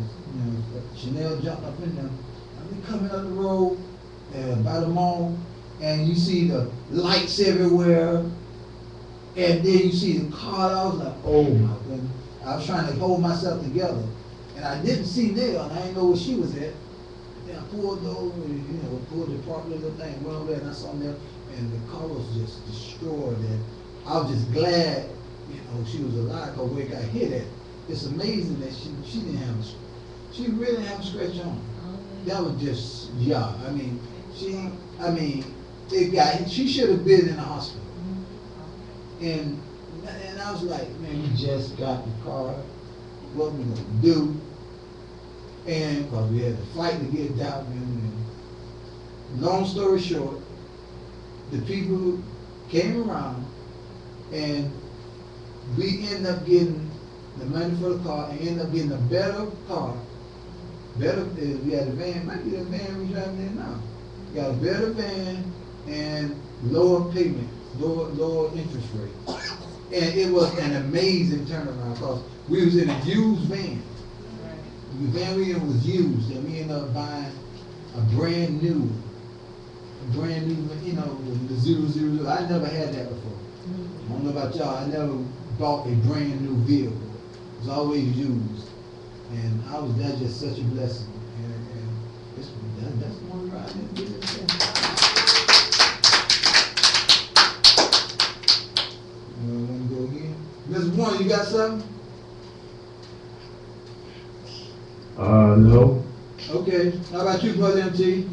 And Chanel jumped up in there. We coming up the road by the mall, and you see the lights everywhere, and then you see the car. I was like, oh my goodness. I was trying to hold myself together, and I didn't see Nell, and I didn't know where she was at. Then I pulled over, pulled the park little thing, went over there, and I saw Nell, and the car was just destroyed. And I was just glad, she was alive, because where it got hit at. It's amazing that she didn't have she really didn't have a scratch on her. That was just, she should have been in the hospital. And I was like, man, we just got the car. What we gonna do? And because we had to fight to get it down. And long story short, the people came around, and we ended up getting the money for the car, and ended up getting a better car. Better, we had a van, might be the van we're driving in now. We got a better van and lower payment, lower interest rate. And it was an amazing turnaround because we was in a used van. The van we in was used, and we ended up buying a brand new, the 000. I never had that before. I don't know about y'all, I never bought a brand new vehicle. It was always used. And that's just such a blessing. And that's one ride that did it. Want to go again? Ms. Warner, you got something? No. Okay. How about you, Brother MT?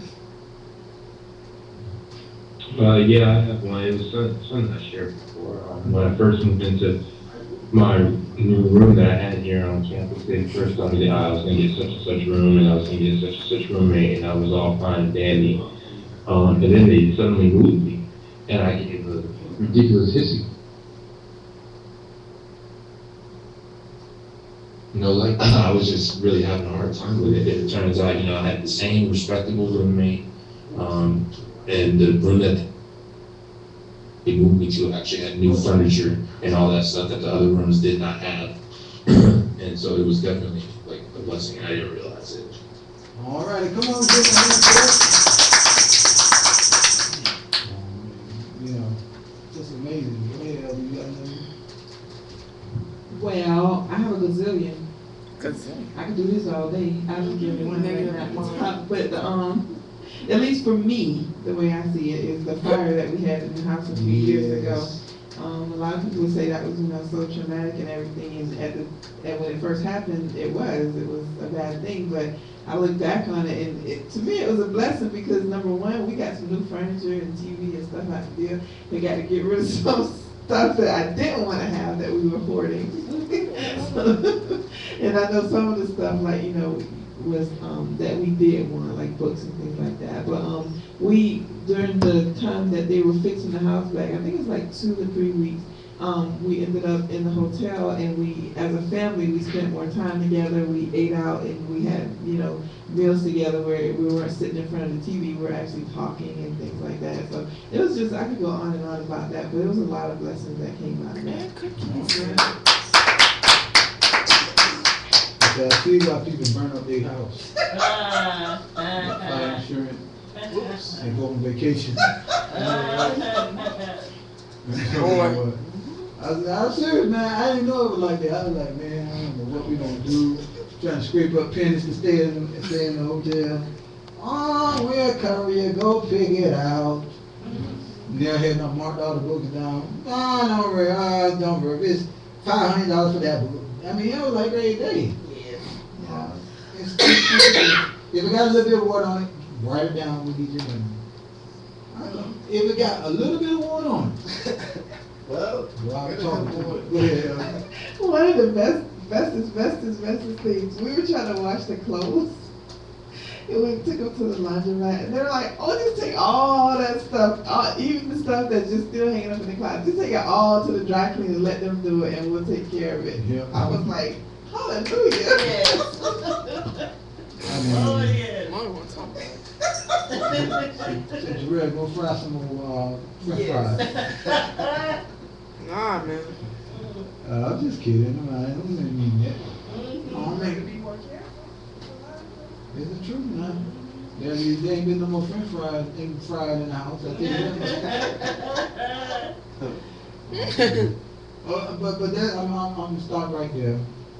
Yeah, I have one. It was something I shared before. When I first moved into my new room that I had here on campus, they first told me that I was going to get such and such room, and I was going to get such and such roommate, and I was all fine and dandy. And then they suddenly moved me, and I gave a ridiculous hissy. I was just really having a hard time with it. It turns out, I had the same respectable roommate, and the room that they moved me to actually had new furniture and all that stuff that the other rooms did not have. And so it was definitely like a blessing, and I didn't realize it. All right, come on, give a hand for it. Just amazing. Go ahead, Elder, you got anything? Well, I have a gazillion. I could do this all day. I don't give you one right now. But at least for me, the way I see it is the fire that we had in the house a few years ago. A lot of people would say that was, so traumatic and everything. And when it first happened, it was a bad thing. But I look back on it, and to me, it was a blessing because number one, we got some new furniture and TV and stuff out the deal. We got to get rid of some stuff that I didn't want to have that we were hoarding. And I know some of the stuff, like, was that we did want, like books and things like that. But we, during the time that they were fixing the house back, I think it was like 2 or 3 weeks, we ended up in the hotel, and we, as a family, we spent more time together. We ate out, and we had, meals together where we weren't sitting in front of the TV. We were actually talking and things like that. So it was just, I could go on and on about that, but it was a lot of blessings that came out of that. I see why people burn up their house. Fire insurance. And go on vacation. I was serious, man. I didn't know it was like that. I was like, man, I don't know what we gonna do. Trying to scrape up pennies to stay in the hotel. Oh, we'll cover you. Go pick it out. Never had no marked all the books down. Oh, don't worry. It's $500 for that book. I mean, it was like every day. If it got a little bit of water on it, write it down. We need your money. If it got a little bit of water on it, well, I'm talking to it. Go ahead. One of the bestest things, we were trying to wash the clothes. And we took them to the laundromat, and they're like, oh, just take all that stuff, even the stuff that's just still hanging up in the closet, just take it all to the dry cleaner and let them do it, and we'll take care of it. Yep. I was like, hallelujah. Yes. Oh, yeah. Since you're ready, go fry some more french fries. Nah, man. I'm just kidding. I don't mean that. Mm-hmm. Oh, man. It's the truth, man. There ain't been no more french fries fried in the house. I tell you that. But that, I'm gonna stop right there.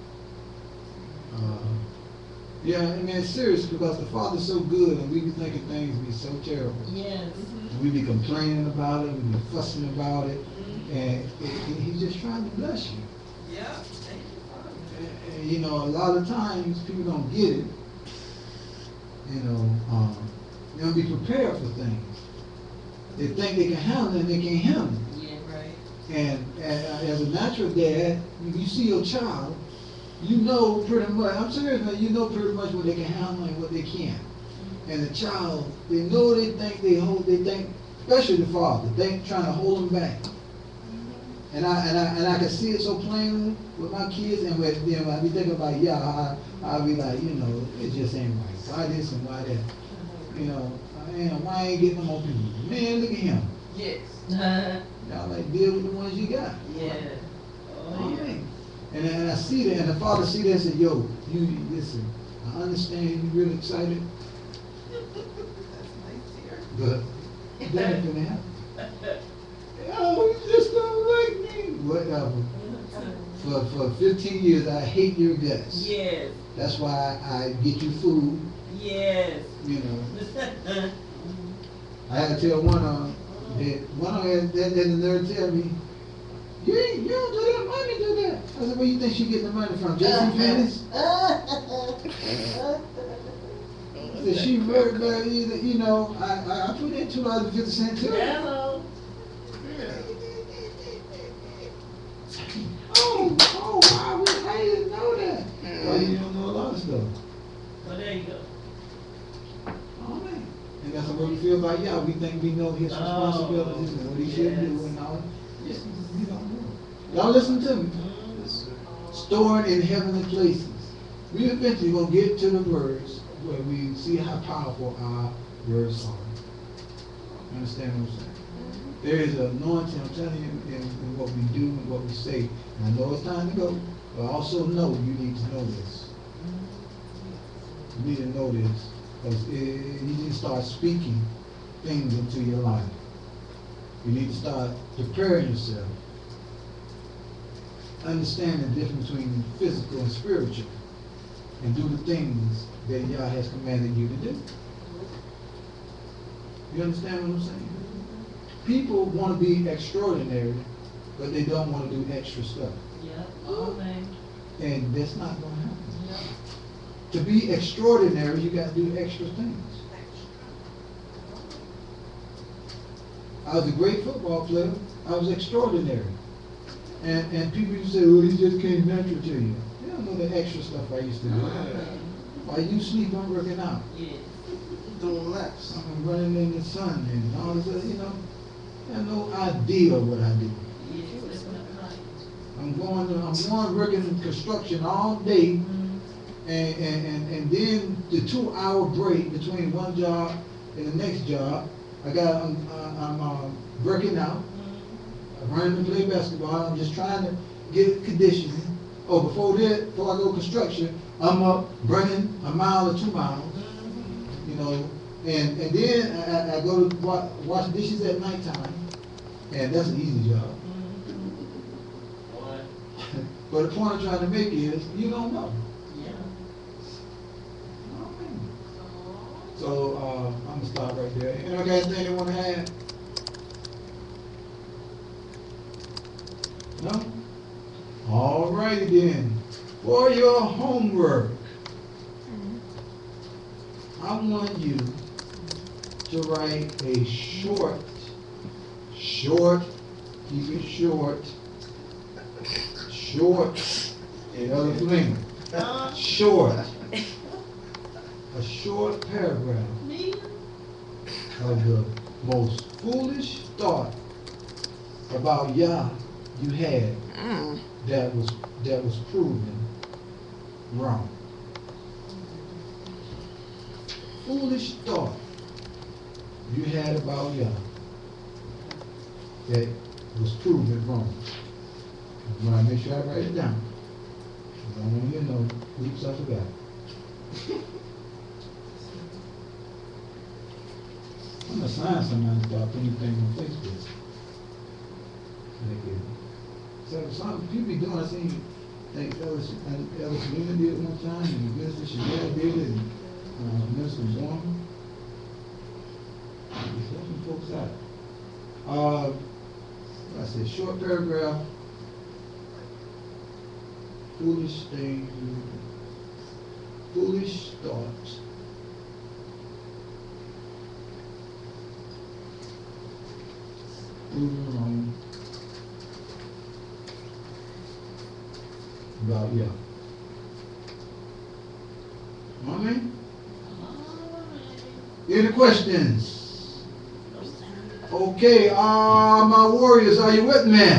Yeah, I mean, it's serious because the Father's so good and we be thinking things be so terrible. Yes. We be complaining about it, we be fussing about it, and he's just trying to bless you. Yeah. And, you know, a lot of times people don't get it. You know, they don't be prepared for things. They think they can handle it and they can't handle it. Yeah, right. And as a natural dad, when you see your child, you know pretty much, I'm serious, man, you know pretty much what they can handle and what they can't. And the child, they know they think, especially the father, they trying to hold them back. And I can see it so plainly with my kids, and with them, I be thinking about, I'll be like, you know, it just ain't right. Why this and why that? You know, why I ain't getting no more people? Man, look at him. Yes. Y'all like deal with the ones you got. Yeah. Oh, yeah. And I see that, and the father see that and say, yo, you listen, I understand you really excited. But that ain't gonna happen. Oh, you just don't like me. Whatever. For 15 years, I hate your guts. Yes. That's why I get you food. Yes. You know. I had to tell one of them, that the nerd tell me, you don't do that, mommy do that. I said, where you think she getting the money from? J.C. Penney's? I said, she worked, but you know, I put in $2.50 too. Hello. Oh, wow, I didn't know that. Well, you don't know a lot of stuff. Well, there you go. Oh, man. And that's what we feel about y'all. We think we know his responsibilities and what he should do and all that. Yes, we don't know. Y'all listen to me. Stored in heavenly places. We eventually going to get to the verse where we see how powerful our words are. You understand what I'm saying? There is an anointing, I'm telling you, in what we do and what we say. And I know it's time to go, but I also know you need to know this. You need to know this. Because you need to start speaking things into your life. You need to start preparing yourself. Understand the difference between physical and spiritual. And do the things that Yah has commanded you to do. You understand what I'm saying? People want to be extraordinary, but they don't want to do extra stuff. Yeah. Amen. And that's not going to happen. Yeah. To be extraordinary, you got to do extra things. I was a great football player. I was extraordinary. And people used to say, well, he just came natural to you. You don't know the extra stuff I used to do. While you sleep, I'm working out. Yes. Doing laps. I'm running in the sun and all this other, you know. I have no idea what I do. Yes. That's not right. I'm going working in construction all day. And then the 2-hour break between one job and the next job, I'm working out. I'm running to play basketball. I'm just trying to get conditioning. Oh, before I go construction, I'm up running a mile or 2 miles. You know, and then I go to wash dishes at nighttime, and that's an easy job. But the point I'm trying to make is, you don't know. So I'm gonna stop right there. Anybody got anything they want to add? No? All righty then. For your homework, I want you to write a short, keep it short, another fling, short. A short paragraph of the most foolish thought about Yah you had that was proven wrong. Foolish thought you had about Yah that was proven wrong. I'm going to make sure I write it down. I don't want you to know, oops, I forgot. I'm gonna sign somebody about anything on Facebook. So some people be doing, I seen, I think Ellis Luna did one time, and Minister Chanel did it, and Minister Warren. He's helping folks out. I said, short paragraph, foolish things, foolish thoughts. Moving along. About, yeah. All right? Any questions? Okay, my warriors, are you with me?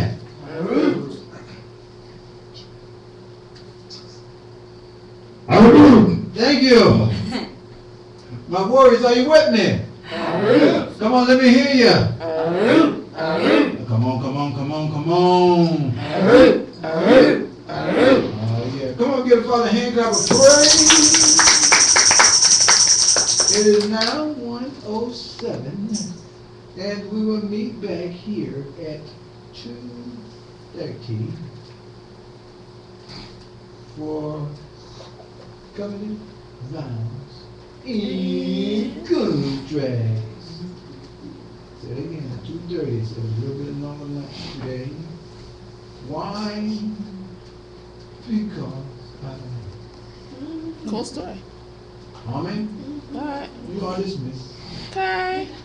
Thank you. My warriors, are you with me? Come on, let me hear you. Come on, come on, come on, come on. Yeah. Come on, give Father a hand clap of praise. It is now 1:07, and we will meet back here at 2:30 for covenant vows in contracts. Say it again, 2:30, so a little bit longer lunch today. Why? Because Cool story. Amen. All right. You are dismissed. Okay.